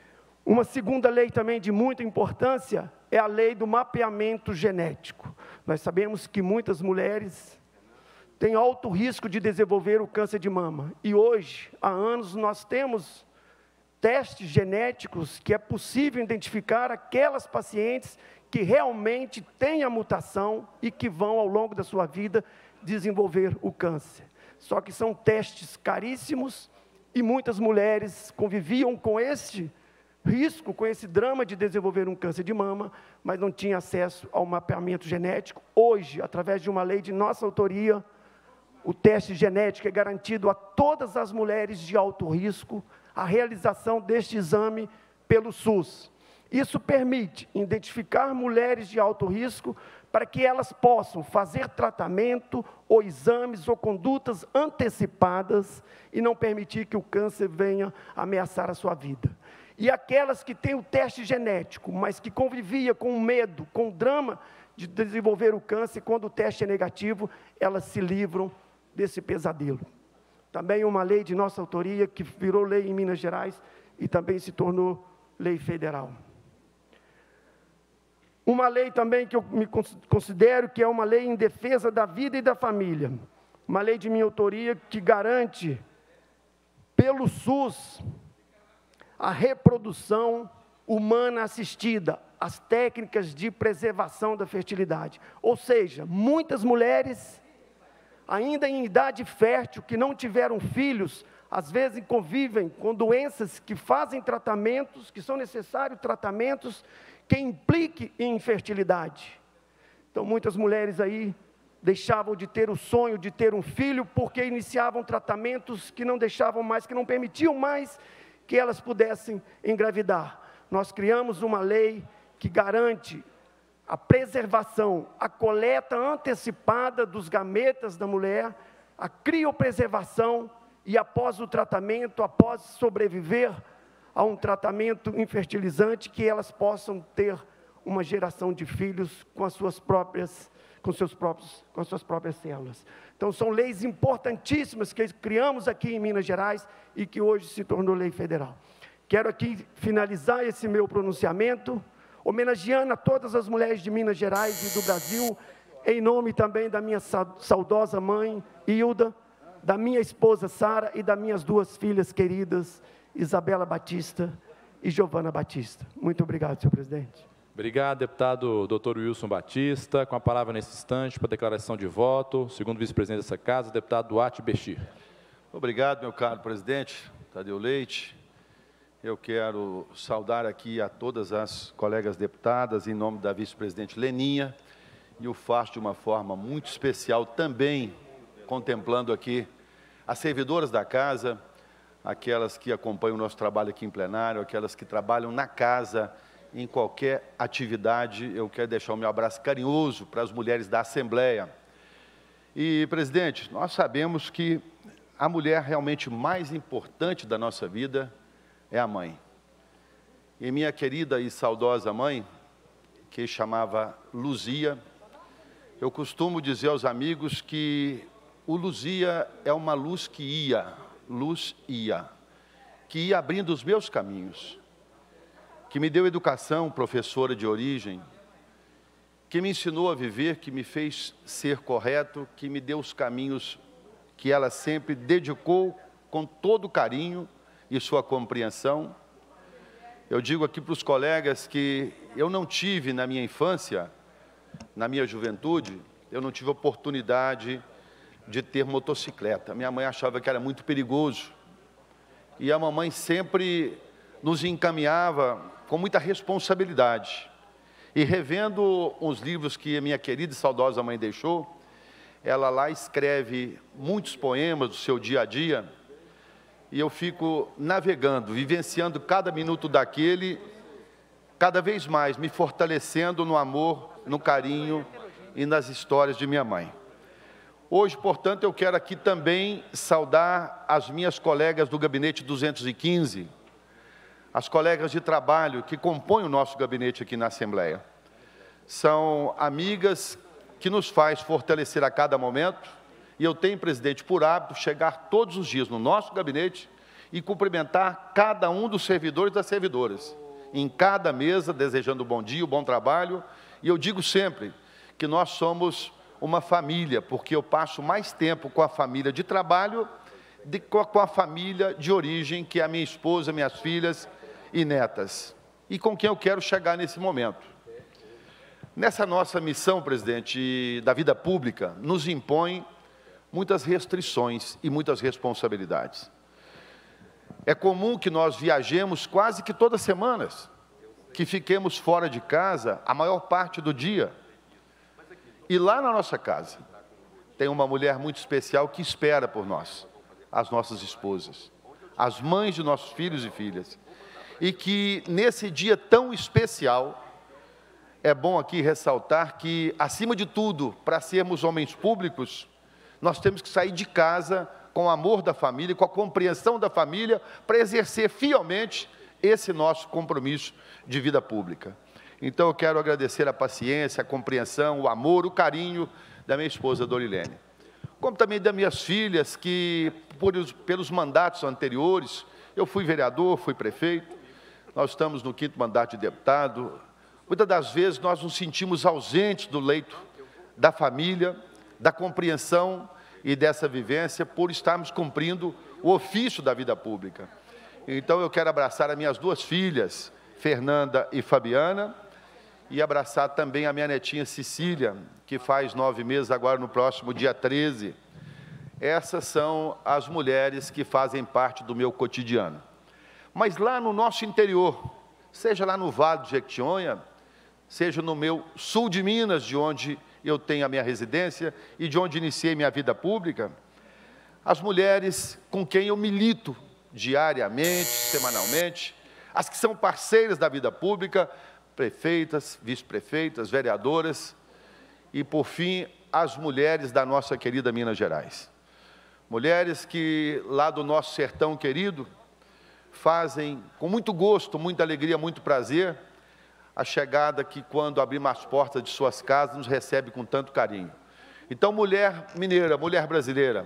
Uma segunda lei também de muita importância é a lei do mapeamento genético. Nós sabemos que muitas mulheres têm alto risco de desenvolver o câncer de mama. E hoje, há anos, nós temos testes genéticos que é possível identificar aquelas pacientes que realmente têm a mutação e que vão, ao longo da sua vida, desenvolver o câncer. Só que são testes caríssimos e muitas mulheres conviviam com este risco, com esse drama de desenvolver um câncer de mama, mas não tinham acesso ao mapeamento genético. Hoje, através de uma lei de nossa autoria, o teste genético é garantido a todas as mulheres de alto risco, a realização deste exame pelo SUS. Isso permite identificar mulheres de alto risco para que elas possam fazer tratamento ou exames ou condutas antecipadas e não permitir que o câncer venha ameaçar a sua vida. E aquelas que têm o teste genético, mas que convivia com medo, com o drama de desenvolver o câncer, quando o teste é negativo, elas se livram desse pesadelo. Também uma lei de nossa autoria, que virou lei em Minas Gerais e também se tornou lei federal. Uma lei também que eu me considero que é uma lei em defesa da vida e da família. Uma lei de minha autoria que garante, pelo SUS, a reprodução humana assistida, as técnicas de preservação da fertilidade. Ou seja, muitas mulheres, ainda em idade fértil, que não tiveram filhos, às vezes convivem com doenças que fazem tratamentos, que são necessários tratamentos, que impliquem em infertilidade. Então, muitas mulheres aí deixavam de ter o sonho de ter um filho, porque iniciavam tratamentos que não deixavam mais, que não permitiam mais que elas pudessem engravidar. Nós criamos uma lei que garante a preservação, a coleta antecipada dos gametas da mulher, a criopreservação e após o tratamento, após sobreviver a um tratamento infertilizante, que elas possam ter uma geração de filhos com as suas próprias, com seus próprios, com as suas próprias células. Então, são leis importantíssimas que criamos aqui em Minas Gerais e que hoje se tornou lei federal. Quero aqui finalizar esse meu pronunciamento, homenageando a todas as mulheres de Minas Gerais e do Brasil, em nome também da minha saudosa mãe, Hilda, da minha esposa, Sara, e das minhas duas filhas queridas, Isabela Batista e Giovana Batista. Muito obrigado, senhor presidente. Obrigado, deputado doutor Wilson Batista. Com a palavra nesse instante, para a declaração de voto, segundo vice-presidente dessa casa, deputado Duarte Bechir. Obrigado, meu caro presidente Tadeu Leite. Eu quero saudar aqui a todas as colegas deputadas, em nome da vice-presidente Leninha, e o faço de uma forma muito especial também, contemplando aqui as servidoras da casa, aquelas que acompanham o nosso trabalho aqui em plenário, aquelas que trabalham na casa, em qualquer atividade. Eu quero deixar o meu abraço carinhoso para as mulheres da Assembleia. E, presidente, nós sabemos que a mulher realmente mais importante da nossa vida é a mãe. E minha querida e saudosa mãe, que chamava Luzia, eu costumo dizer aos amigos que o Luzia é uma luz que ia, luz ia, que ia abrindo os meus caminhos, que me deu educação, professora de origem, que me ensinou a viver, que me fez ser correto, que me deu os caminhos que ela sempre dedicou com todo carinho e sua compreensão. Eu digo aqui para os colegas que eu não tive na minha infância, na minha juventude, eu não tive oportunidade de ter motocicleta. Minha mãe achava que era muito perigoso. E a mamãe sempre nos encaminhava com muita responsabilidade. E revendo os livros que a minha querida e saudosa mãe deixou, ela lá escreve muitos poemas do seu dia a dia, e eu fico navegando, vivenciando cada minuto daquele, cada vez mais me fortalecendo no amor, no carinho e nas histórias de minha mãe. Hoje, portanto, eu quero aqui também saudar as minhas colegas do gabinete duzentos e quinze, as colegas de trabalho que compõem o nosso gabinete aqui na Assembleia. São amigas que nos faz fortalecer a cada momento, e eu tenho, presidente, por hábito, chegar todos os dias no nosso gabinete e cumprimentar cada um dos servidores e das servidoras. em cada mesa, desejando bom dia, bom trabalho. E eu digo sempre que nós somos uma família, porque eu passo mais tempo com a família de trabalho do que com a família de origem, que é a minha esposa, minhas filhas e netas, e com quem eu quero chegar nesse momento. Nessa nossa missão, presidente, da vida pública, nos impõe muitas restrições e muitas responsabilidades. É comum que nós viajemos quase que todas as semanas, que fiquemos fora de casa a maior parte do dia. E lá na nossa casa, tem uma mulher muito especial que espera por nós, as nossas esposas, as mães de nossos filhos e filhas. E que, nesse dia tão especial, é bom aqui ressaltar que, acima de tudo, para sermos homens públicos, nós temos que sair de casa com o amor da família, com a compreensão da família, para exercer fielmente esse nosso compromisso de vida pública. Então, eu quero agradecer a paciência, a compreensão, o amor, o carinho da minha esposa, Dorilene. Como também das minhas filhas, que, por, pelos mandatos anteriores, eu fui vereador, fui prefeito, nós estamos no quinto mandato de deputado. Muitas das vezes, nós nos sentimos ausentes do leito da família, da compreensão e dessa vivência, por estarmos cumprindo o ofício da vida pública. Então, eu quero abraçar as minhas duas filhas, Fernanda e Fabiana, e abraçar também a minha netinha Cecília, que faz nove meses agora no próximo dia treze. Essas são as mulheres que fazem parte do meu cotidiano. Mas lá no nosso interior, seja lá no Vale do Jequitinhonha, seja no meu sul de Minas, de onde eu tenho a minha residência e de onde iniciei minha vida pública, as mulheres com quem eu milito diariamente, semanalmente, as que são parceiras da vida pública, prefeitas, vice-prefeitas, vereadoras e, por fim, as mulheres da nossa querida Minas Gerais. Mulheres que, lá do nosso sertão querido, fazem com muito gosto, muita alegria, muito prazer, a chegada que, quando abrimos as portas de suas casas, nos recebe com tanto carinho. Então, mulher mineira, mulher brasileira,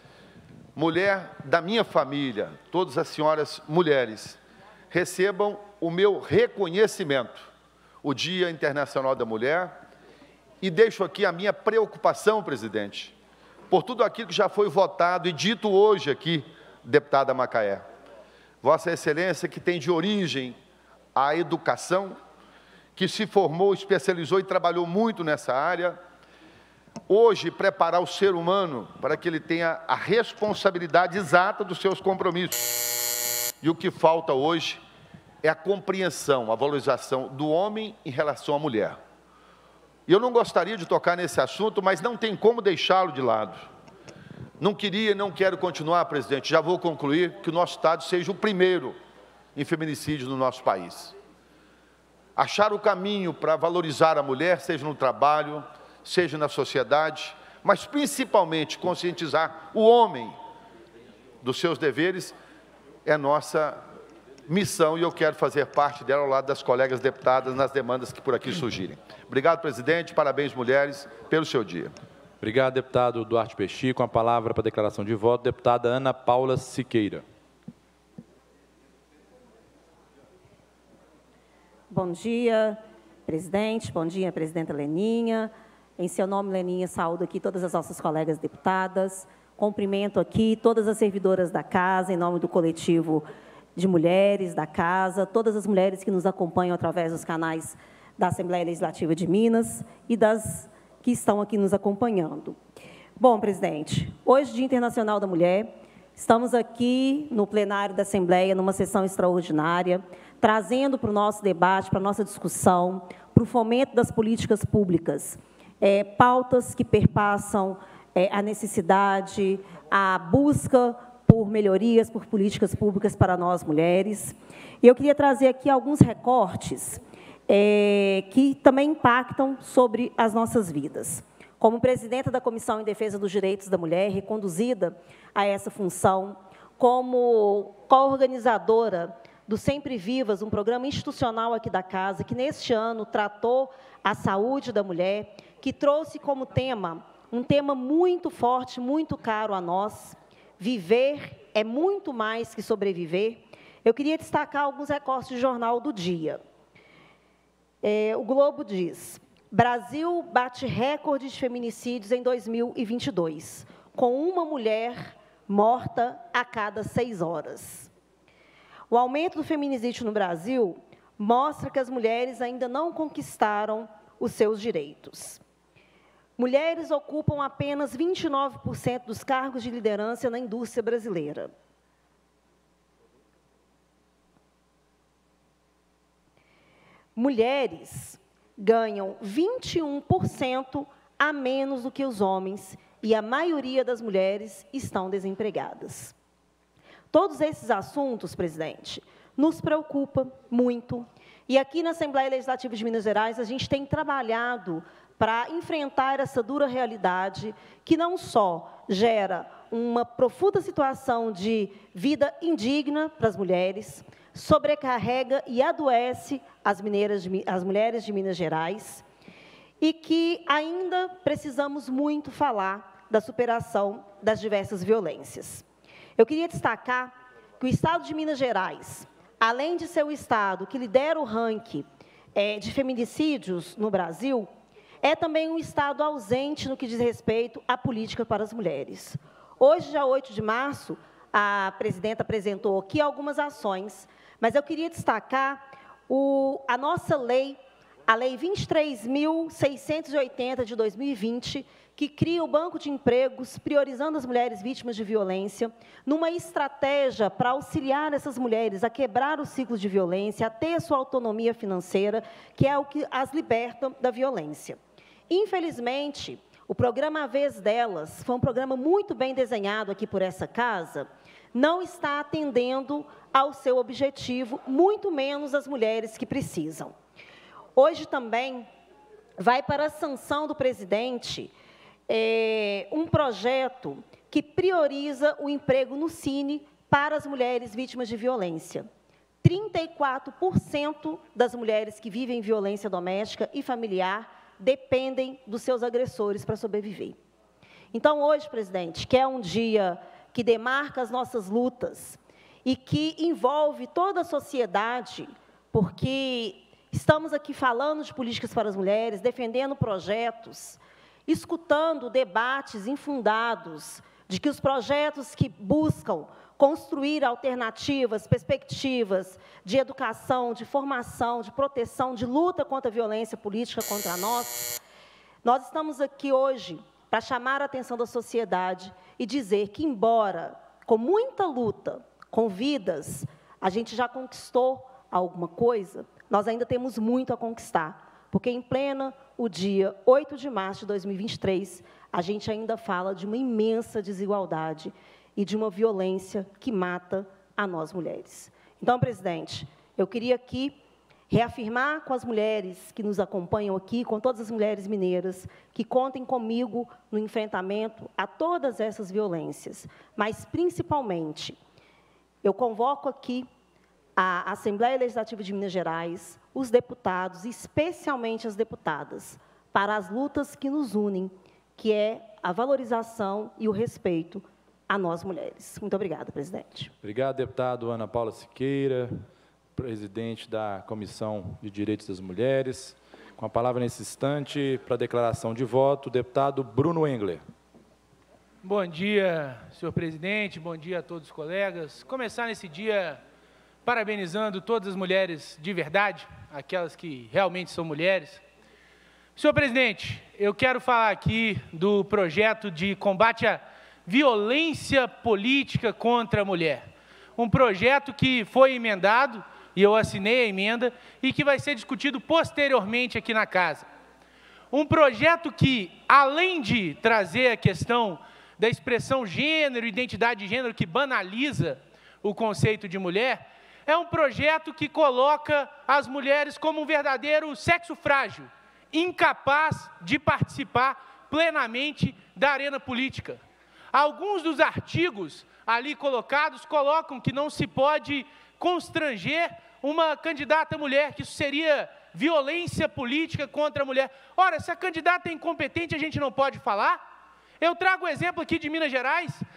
mulher da minha família, todas as senhoras mulheres, recebam o meu reconhecimento, o Dia Internacional da Mulher, e deixo aqui a minha preocupação, presidente, por tudo aquilo que já foi votado e dito hoje aqui, deputada Macaé. Vossa Excelência, que tem de origem a educação, que se formou, especializou e trabalhou muito nessa área, hoje preparar o ser humano para que ele tenha a responsabilidade exata dos seus compromissos. E o que falta hoje é a compreensão, a valorização do homem em relação à mulher. E eu não gostaria de tocar nesse assunto, mas não tem como deixá-lo de lado. Não queria e não quero continuar, presidente, já vou concluir, que o nosso Estado seja o primeiro em feminicídio no nosso país. Achar o caminho para valorizar a mulher, seja no trabalho, seja na sociedade, mas principalmente conscientizar o homem dos seus deveres, é nossa missão e eu quero fazer parte dela ao lado das colegas deputadas nas demandas que por aqui surgirem. Obrigado, presidente, parabéns, mulheres, pelo seu dia. Obrigado, deputado Duarte Peixi. Com a palavra para a declaração de voto, deputada Ana Paula Siqueira. Bom dia, presidente. Bom dia, presidenta Leninha. Em seu nome, Leninha, saúdo aqui todas as nossas colegas deputadas. Cumprimento aqui todas as servidoras da casa, em nome do coletivo de mulheres da casa, todas as mulheres que nos acompanham através dos canais da Assembleia Legislativa de Minas e das que estão aqui nos acompanhando. Bom, presidente, hoje, Dia Internacional da Mulher, estamos aqui no plenário da Assembleia, numa sessão extraordinária, trazendo para o nosso debate, para a nossa discussão, para o fomento das políticas públicas, é, pautas que perpassam é, a necessidade, a busca por melhorias, por políticas públicas para nós, mulheres. E eu queria trazer aqui alguns recortes é, que também impactam sobre as nossas vidas. Como presidenta da Comissão em Defesa dos Direitos da Mulher, reconduzida a essa função, como coorganizadora do Sempre Vivas, um programa institucional aqui da casa, que neste ano tratou a saúde da mulher, que trouxe como tema, um tema muito forte, muito caro a nós, viver é muito mais que sobreviver. Eu queria destacar alguns recortes de jornal do dia. É, o Globo diz: Brasil bate recorde de feminicídios em dois mil e vinte e dois, com uma mulher morta a cada seis horas. O aumento do feminicídio no Brasil mostra que as mulheres ainda não conquistaram os seus direitos. Mulheres ocupam apenas vinte e nove por cento dos cargos de liderança na indústria brasileira. Mulheres ganham vinte e um por cento a menos do que os homens e a maioria das mulheres estão desempregadas. Todos esses assuntos, presidente, nos preocupam muito. E aqui na Assembleia Legislativa de Minas Gerais, a gente tem trabalhado para enfrentar essa dura realidade que não só gera uma profunda situação de vida indigna para as mulheres, sobrecarrega e adoece as, mineiras de, as mulheres de Minas Gerais, e que ainda precisamos muito falar da superação das diversas violências. Eu queria destacar que o Estado de Minas Gerais, além de ser o Estado que lidera o ranking é, de feminicídios no Brasil, é também um Estado ausente no que diz respeito à política para as mulheres. Hoje, dia oito de março, a presidenta apresentou aqui algumas ações, mas eu queria destacar o, a nossa lei, a Lei vinte e três mil seiscentos e oitenta de dois mil e vinte, que cria o Banco de Empregos, priorizando as mulheres vítimas de violência, numa estratégia para auxiliar essas mulheres a quebrar o ciclo de violência, a ter sua autonomia financeira, que é o que as liberta da violência. Infelizmente, o programa A Vez Delas, foi um programa muito bem desenhado aqui por essa casa, não está atendendo ao seu objetivo, muito menos as mulheres que precisam. Hoje também vai para a sanção do presidente é, um projeto que prioriza o emprego no Cine para as mulheres vítimas de violência. trinta e quatro por cento das mulheres que vivem violência doméstica e familiar dependem dos seus agressores para sobreviver. Então, hoje, presidente, que é um dia que demarca as nossas lutas e que envolve toda a sociedade, porque estamos aqui falando de políticas para as mulheres, defendendo projetos, escutando debates infundados de que os projetos que buscam construir alternativas, perspectivas de educação, de formação, de proteção, de luta contra a violência política contra nós, nós estamos aqui hoje para chamar a atenção da sociedade e dizer que, embora com muita luta, com vidas, a gente já conquistou alguma coisa, nós ainda temos muito a conquistar, porque em plena o dia oito de março de dois mil e vinte e três, a gente ainda fala de uma imensa desigualdade e de uma violência que mata a nós mulheres. Então, presidente, eu queria aqui reafirmar com as mulheres que nos acompanham aqui, com todas as mulheres mineiras, que contem comigo no enfrentamento a todas essas violências, mas, principalmente, eu convoco aqui a Assembleia Legislativa de Minas Gerais, os deputados, especialmente as deputadas, para as lutas que nos unem, que é a valorização e o respeito a nós mulheres. Muito obrigada, presidente. Obrigado, deputado Ana Paula Siqueira, presidente da Comissão de Direitos das Mulheres. Com a palavra nesse instante, para a declaração de voto, o deputado Bruno Engler. Bom dia, senhor presidente, bom dia a todos os colegas. Começar nesse dia parabenizando todas as mulheres de verdade, aquelas que realmente são mulheres. Senhor presidente, eu quero falar aqui do projeto de combate à violência política contra a mulher. Um projeto que foi emendado, e eu assinei a emenda, e que vai ser discutido posteriormente aqui na casa. Um projeto que, além de trazer a questão da expressão gênero, identidade de gênero, que banaliza o conceito de mulher, é um projeto que coloca as mulheres como um verdadeiro sexo frágil, incapaz de participar plenamente da arena política. Alguns dos artigos ali colocados colocam que não se pode constranger uma candidata mulher, que isso seria violência política contra a mulher. Ora, se a candidata é incompetente, a gente não pode falar? Eu trago o exemplo aqui de Minas Gerais,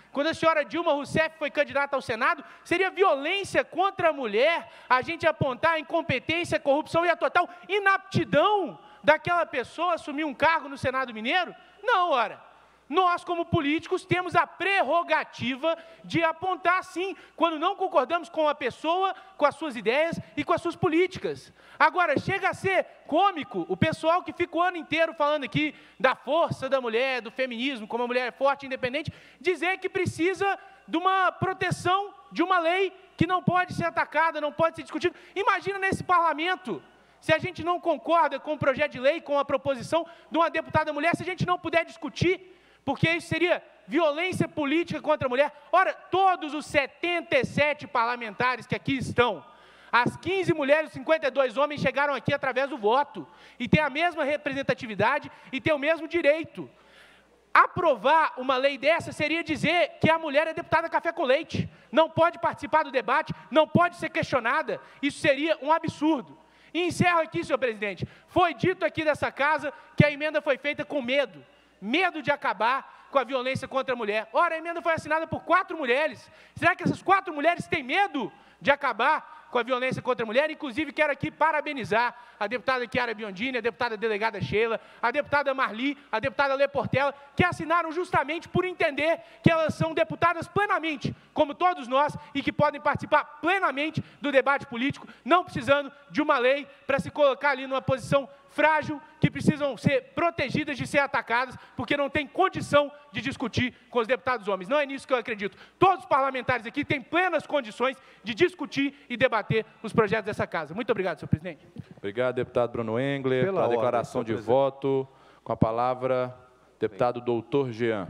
quando a senhora Dilma Rousseff foi candidata ao Senado, seria violência contra a mulher a gente apontar a incompetência, a corrupção e a total inaptidão daquela pessoa assumir um cargo no Senado Mineiro? Não, ora. Nós, como políticos, temos a prerrogativa de apontar, sim, quando não concordamos com a pessoa, com as suas ideias e com as suas políticas. Agora, chega a ser cômico o pessoal que fica o ano inteiro falando aqui da força da mulher, do feminismo, como a mulher é forte e independente, dizer que precisa de uma proteção, de uma lei que não pode ser atacada, não pode ser discutida. Imagina nesse parlamento, se a gente não concorda com o projeto de lei, com a proposição de uma deputada mulher, se a gente não puder discutir, porque isso seria violência política contra a mulher. Ora, todos os setenta e sete parlamentares que aqui estão, as quinze mulheres e cinquenta e dois homens chegaram aqui através do voto, e têm a mesma representatividade e têm o mesmo direito. Aprovar uma lei dessa seria dizer que a mulher é deputada café com leite, não pode participar do debate, não pode ser questionada. Isso seria um absurdo. E encerro aqui, senhor presidente. Foi dito aqui dessa casa que a emenda foi feita com medo. Medo de acabar com a violência contra a mulher. Ora, a emenda foi assinada por quatro mulheres. Será que essas quatro mulheres têm medo de acabar com a violência contra a mulher? Inclusive, quero aqui parabenizar a deputada Chiara Biondini, a deputada delegada Sheila, a deputada Marli, a deputada Lê Portela, que assinaram justamente por entender que elas são deputadas plenamente, como todos nós, e que podem participar plenamente do debate político, não precisando de uma lei para se colocar ali numa posição frágil, que precisam ser protegidas de ser atacadas, porque não tem condição de discutir com os deputados homens. Não é nisso que eu acredito. Todos os parlamentares aqui têm plenas condições de discutir e debater os projetos dessa casa. Muito obrigado, senhor presidente. Obrigado, deputado Bruno Engler. Pela declaração de voto, com a palavra, deputado doutor Jean.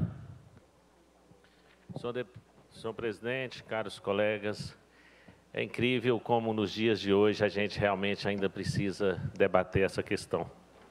Senhor, de... senhor presidente, caros colegas, é incrível como nos dias de hoje a gente realmente ainda precisa debater essa questão.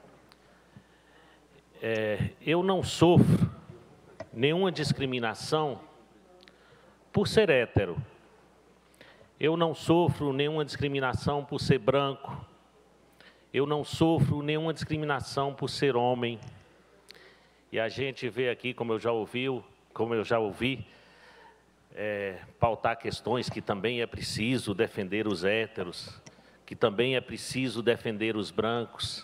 É, eu não sofro nenhuma discriminação por ser hétero. Eu não sofro nenhuma discriminação por ser branco. Eu não sofro nenhuma discriminação por ser homem. E a gente vê aqui, como eu já ouvi, como eu já ouvi, É, pautar questões que também é preciso defender os héteros, que também é preciso defender os brancos,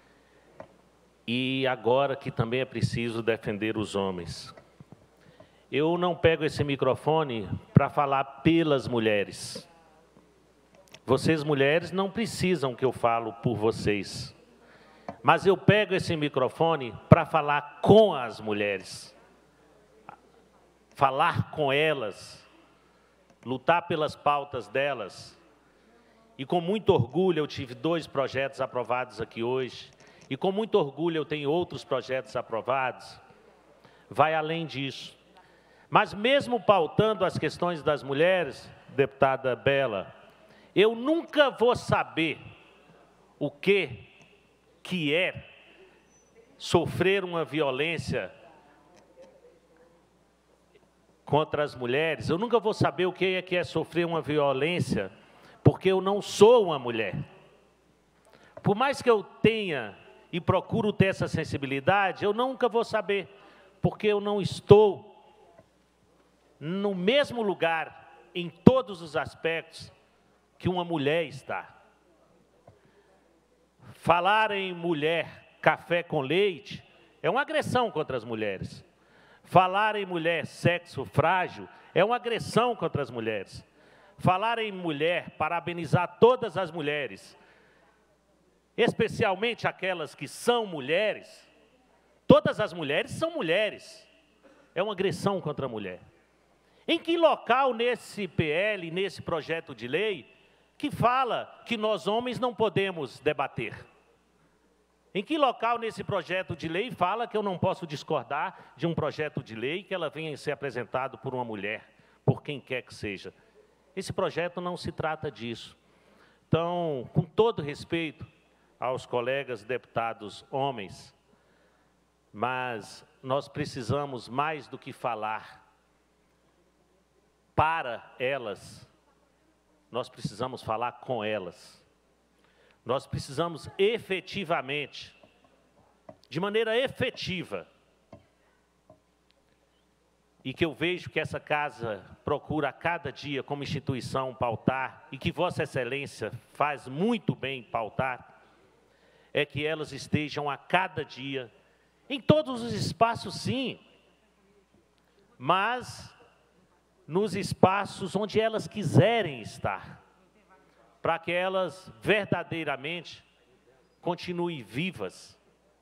e agora que também é preciso defender os homens. Eu não pego esse microfone para falar pelas mulheres. Vocês, mulheres, não precisam que eu falo por vocês, mas eu pego esse microfone para falar com as mulheres. Falar com elas, lutar pelas pautas delas. E com muito orgulho eu tive dois projetos aprovados aqui hoje, e com muito orgulho eu tenho outros projetos aprovados. Vai além disso. Mas mesmo pautando as questões das mulheres, deputada Bela, eu nunca vou saber o que, que é sofrer uma violência contra as mulheres. Eu nunca vou saber o que é, que é sofrer uma violência, porque eu não sou uma mulher. Por mais que eu tenha e procuro ter essa sensibilidade, eu nunca vou saber, porque eu não estou no mesmo lugar, em todos os aspectos, que uma mulher está. Falar em mulher, café com leite, é uma agressão contra as mulheres. Falar em mulher sexo frágil é uma agressão contra as mulheres. Falar em mulher, parabenizar todas as mulheres, especialmente aquelas que são mulheres, todas as mulheres são mulheres, é uma agressão contra a mulher. Em que local nesse P L, nesse projeto de lei, que fala que nós homens não podemos debater? Em que local nesse projeto de lei fala que eu não posso discordar de um projeto de lei que ela venha a ser apresentado por uma mulher, por quem quer que seja? Esse projeto não se trata disso. Então, com todo respeito aos colegas deputados homens, mas nós precisamos mais do que falar para elas, nós precisamos falar com elas. Nós precisamos efetivamente, de maneira efetiva, e que eu vejo que essa casa procura a cada dia como instituição pautar, e que Vossa Excelência faz muito bem pautar, é que elas estejam a cada dia, em todos os espaços, sim, mas nos espaços onde elas quiserem estar, para que elas verdadeiramente continuem vivas.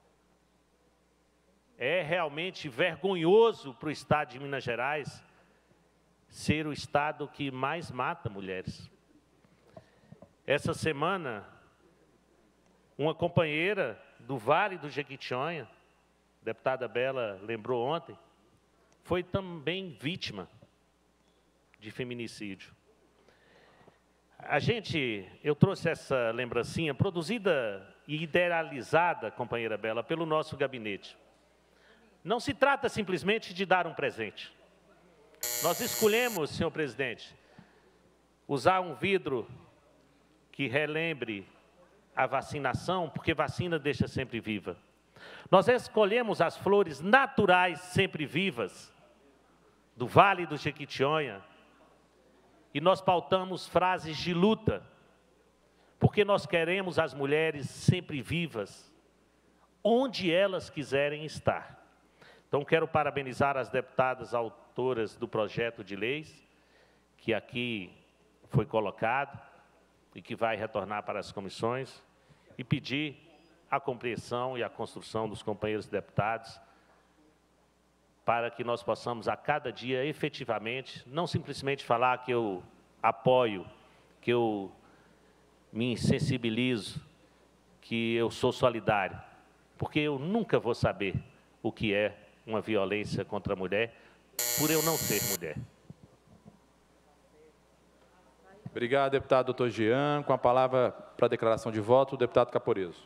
É realmente vergonhoso para o Estado de Minas Gerais ser o Estado que mais mata mulheres. Essa semana, uma companheira do Vale do Jequitinhonha, a deputada Bela lembrou ontem, foi também vítima de feminicídio. A gente, eu trouxe essa lembrancinha produzida e idealizada, companheira Bela, pelo nosso gabinete. Não se trata simplesmente de dar um presente. Nós escolhemos, senhor presidente, usar um vidro que relembre a vacinação, porque vacina deixa sempre viva. Nós escolhemos as flores naturais sempre vivas do Vale do Jequitinhonha e nós pautamos frases de luta, porque nós queremos as mulheres sempre vivas, onde elas quiserem estar. Então, quero parabenizar as deputadas autoras do projeto de leis, que aqui foi colocado e que vai retornar para as comissões, e pedir a compreensão e a construção dos companheiros deputados para que nós possamos, a cada dia, efetivamente, não simplesmente falar que eu apoio, que eu me sensibilizo, que eu sou solidário, porque eu nunca vou saber o que é uma violência contra a mulher, por eu não ser mulher. Obrigado, deputado doutor Jean. Com a palavra para a declaração de voto, o deputado Caporeso.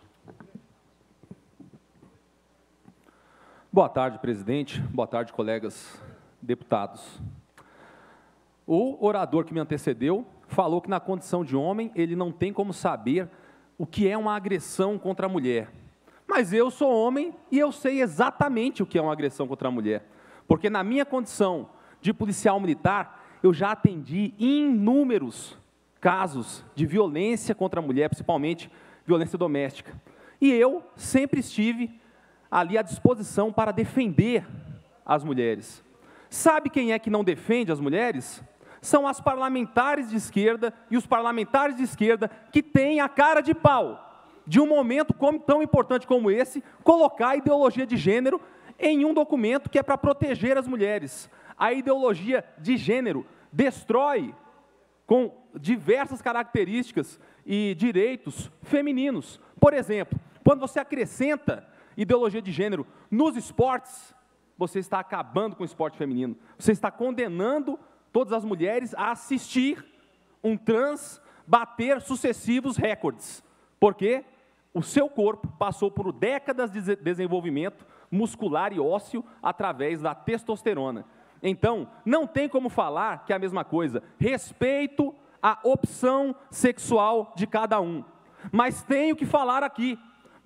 Boa tarde, presidente. Boa tarde, colegas deputados. O orador que me antecedeu falou que, na condição de homem, ele não tem como saber o que é uma agressão contra a mulher. Mas eu sou homem e eu sei exatamente o que é uma agressão contra a mulher. Porque, na minha condição de policial militar, eu já atendi inúmeros casos de violência contra a mulher, principalmente violência doméstica. E eu sempre estive ali à disposição para defender as mulheres. Sabe quem é que não defende as mulheres? São as parlamentares de esquerda e os parlamentares de esquerda que têm a cara de pau de um momento como, tão importante como esse, colocar a ideologia de gênero em um documento que é para proteger as mulheres. A ideologia de gênero destrói com diversas características e direitos femininos. Por exemplo, quando você acrescenta ideologia de gênero nos esportes, você está acabando com o esporte feminino. Você está condenando todas as mulheres a assistir um trans bater sucessivos recordes. Porque o seu corpo passou por décadas de desenvolvimento muscular e ósseo através da testosterona. Então, não tem como falar que é a mesma coisa. Respeito a opção sexual de cada um. Mas tenho que falar aqui.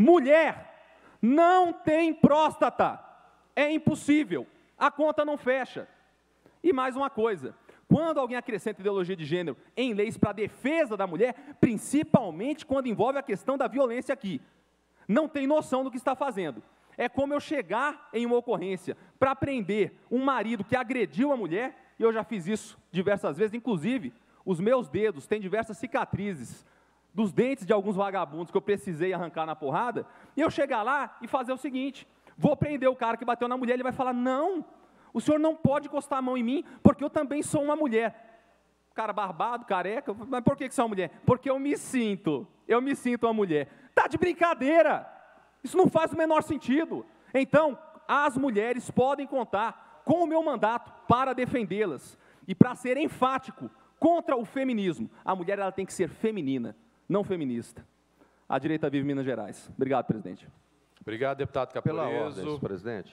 Mulher não tem próstata. É impossível. A conta não fecha. E mais uma coisa. Quando alguém acrescenta ideologia de gênero em leis para a defesa da mulher, principalmente quando envolve a questão da violência aqui, não tem noção do que está fazendo. É como eu chegar em uma ocorrência para prender um marido que agrediu a mulher, e eu já fiz isso diversas vezes, inclusive, os meus dedos têm diversas cicatrizes dos dentes de alguns vagabundos que eu precisei arrancar na porrada, e eu chegar lá e fazer o seguinte, vou prender o cara que bateu na mulher, ele vai falar, não, o senhor não pode encostar a mão em mim, porque eu também sou uma mulher. Cara barbado, careca, mas por que que você é uma mulher? Porque eu me sinto, eu me sinto uma mulher. Tá de brincadeira! Isso não faz o menor sentido. Então, as mulheres podem contar com o meu mandato para defendê-las e para ser enfático contra o feminismo. A mulher ela tem que ser feminina, não feminista. A direita vive em Minas Gerais. Obrigado, presidente. Obrigado, deputado Caporeso. Pela ordem, presidente.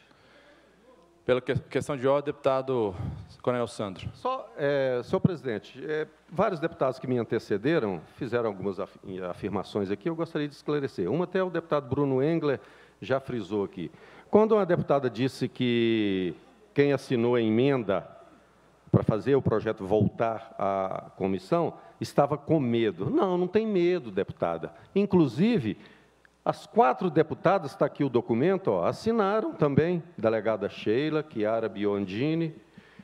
Pela que, questão de ordem, deputado Coronel Sandro. Só, é, senhor presidente, é, vários deputados que me antecederam fizeram algumas afirmações aqui, eu gostaria de esclarecer. Uma até o deputado Bruno Engler já frisou aqui. Quando uma deputada disse que quem assinou a emenda para fazer o projeto voltar à comissão estava com medo. Não, não tem medo, deputada. Inclusive, as quatro deputadas, está aqui o documento, ó, assinaram também, delegada Sheila, Chiara Biondini,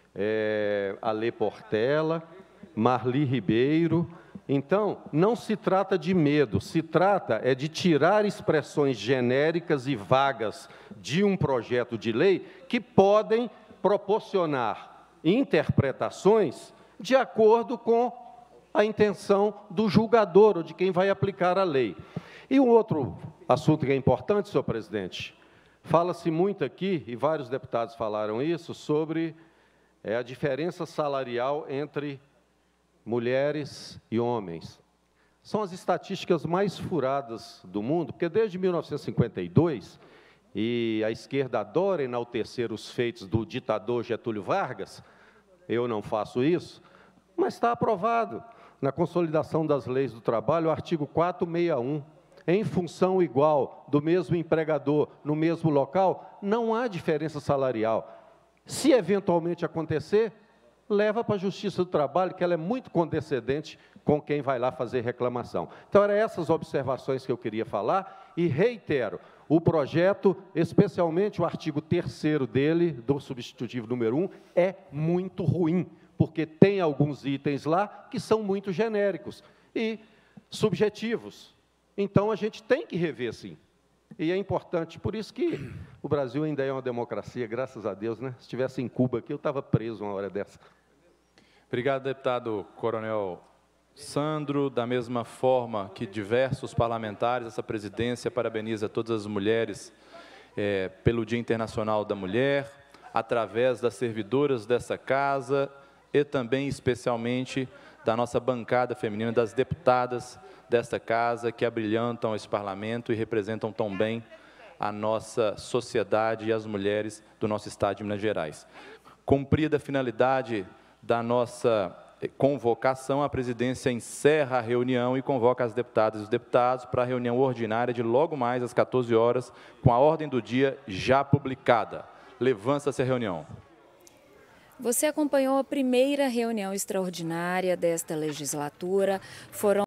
é, Ale Portela, Marli Ribeiro. Então, não se trata de medo, se trata é de tirar expressões genéricas e vagas de um projeto de lei que podem proporcionar interpretações de acordo com a intenção do julgador ou de quem vai aplicar a lei. E um outro assunto que é importante, senhor presidente, fala-se muito aqui, e vários deputados falaram isso, sobre é, a diferença salarial entre mulheres e homens. São as estatísticas mais furadas do mundo, porque desde mil novecentos e cinquenta e dois, e a esquerda adora enaltecer os feitos do ditador Getúlio Vargas, eu não faço isso, mas está aprovado na consolidação das leis do trabalho, o artigo quatrocentos e sessenta e um, em função igual do mesmo empregador no mesmo local, não há diferença salarial. Se eventualmente acontecer, leva para a Justiça do Trabalho, que ela é muito condescendente com quem vai lá fazer reclamação. Então, eram essas observações que eu queria falar, e reitero, o projeto, especialmente o artigo terceiro dele, do substitutivo número um, é muito ruim, porque tem alguns itens lá que são muito genéricos e subjetivos. Então, a gente tem que rever, sim. E é importante, por isso que o Brasil ainda é uma democracia, graças a Deus, né? Se estivesse em Cuba aqui, eu estava preso uma hora dessa. Obrigado, deputado Coronel Sandro. Da mesma forma que diversos parlamentares, essa presidência parabeniza todas as mulheres é, pelo Dia Internacional da Mulher, através das servidoras dessa casa e também, especialmente, da nossa bancada feminina, das deputadas desta casa, que abrilhantam esse parlamento e representam tão bem a nossa sociedade e as mulheres do nosso estado de Minas Gerais. Cumprida a finalidade da nossa convocação, a presidência encerra a reunião e convoca as deputadas e os deputados para a reunião ordinária de logo mais às quatorze horas, com a ordem do dia já publicada. Levanta-se a reunião. Você acompanhou a primeira reunião extraordinária desta legislatura. Foram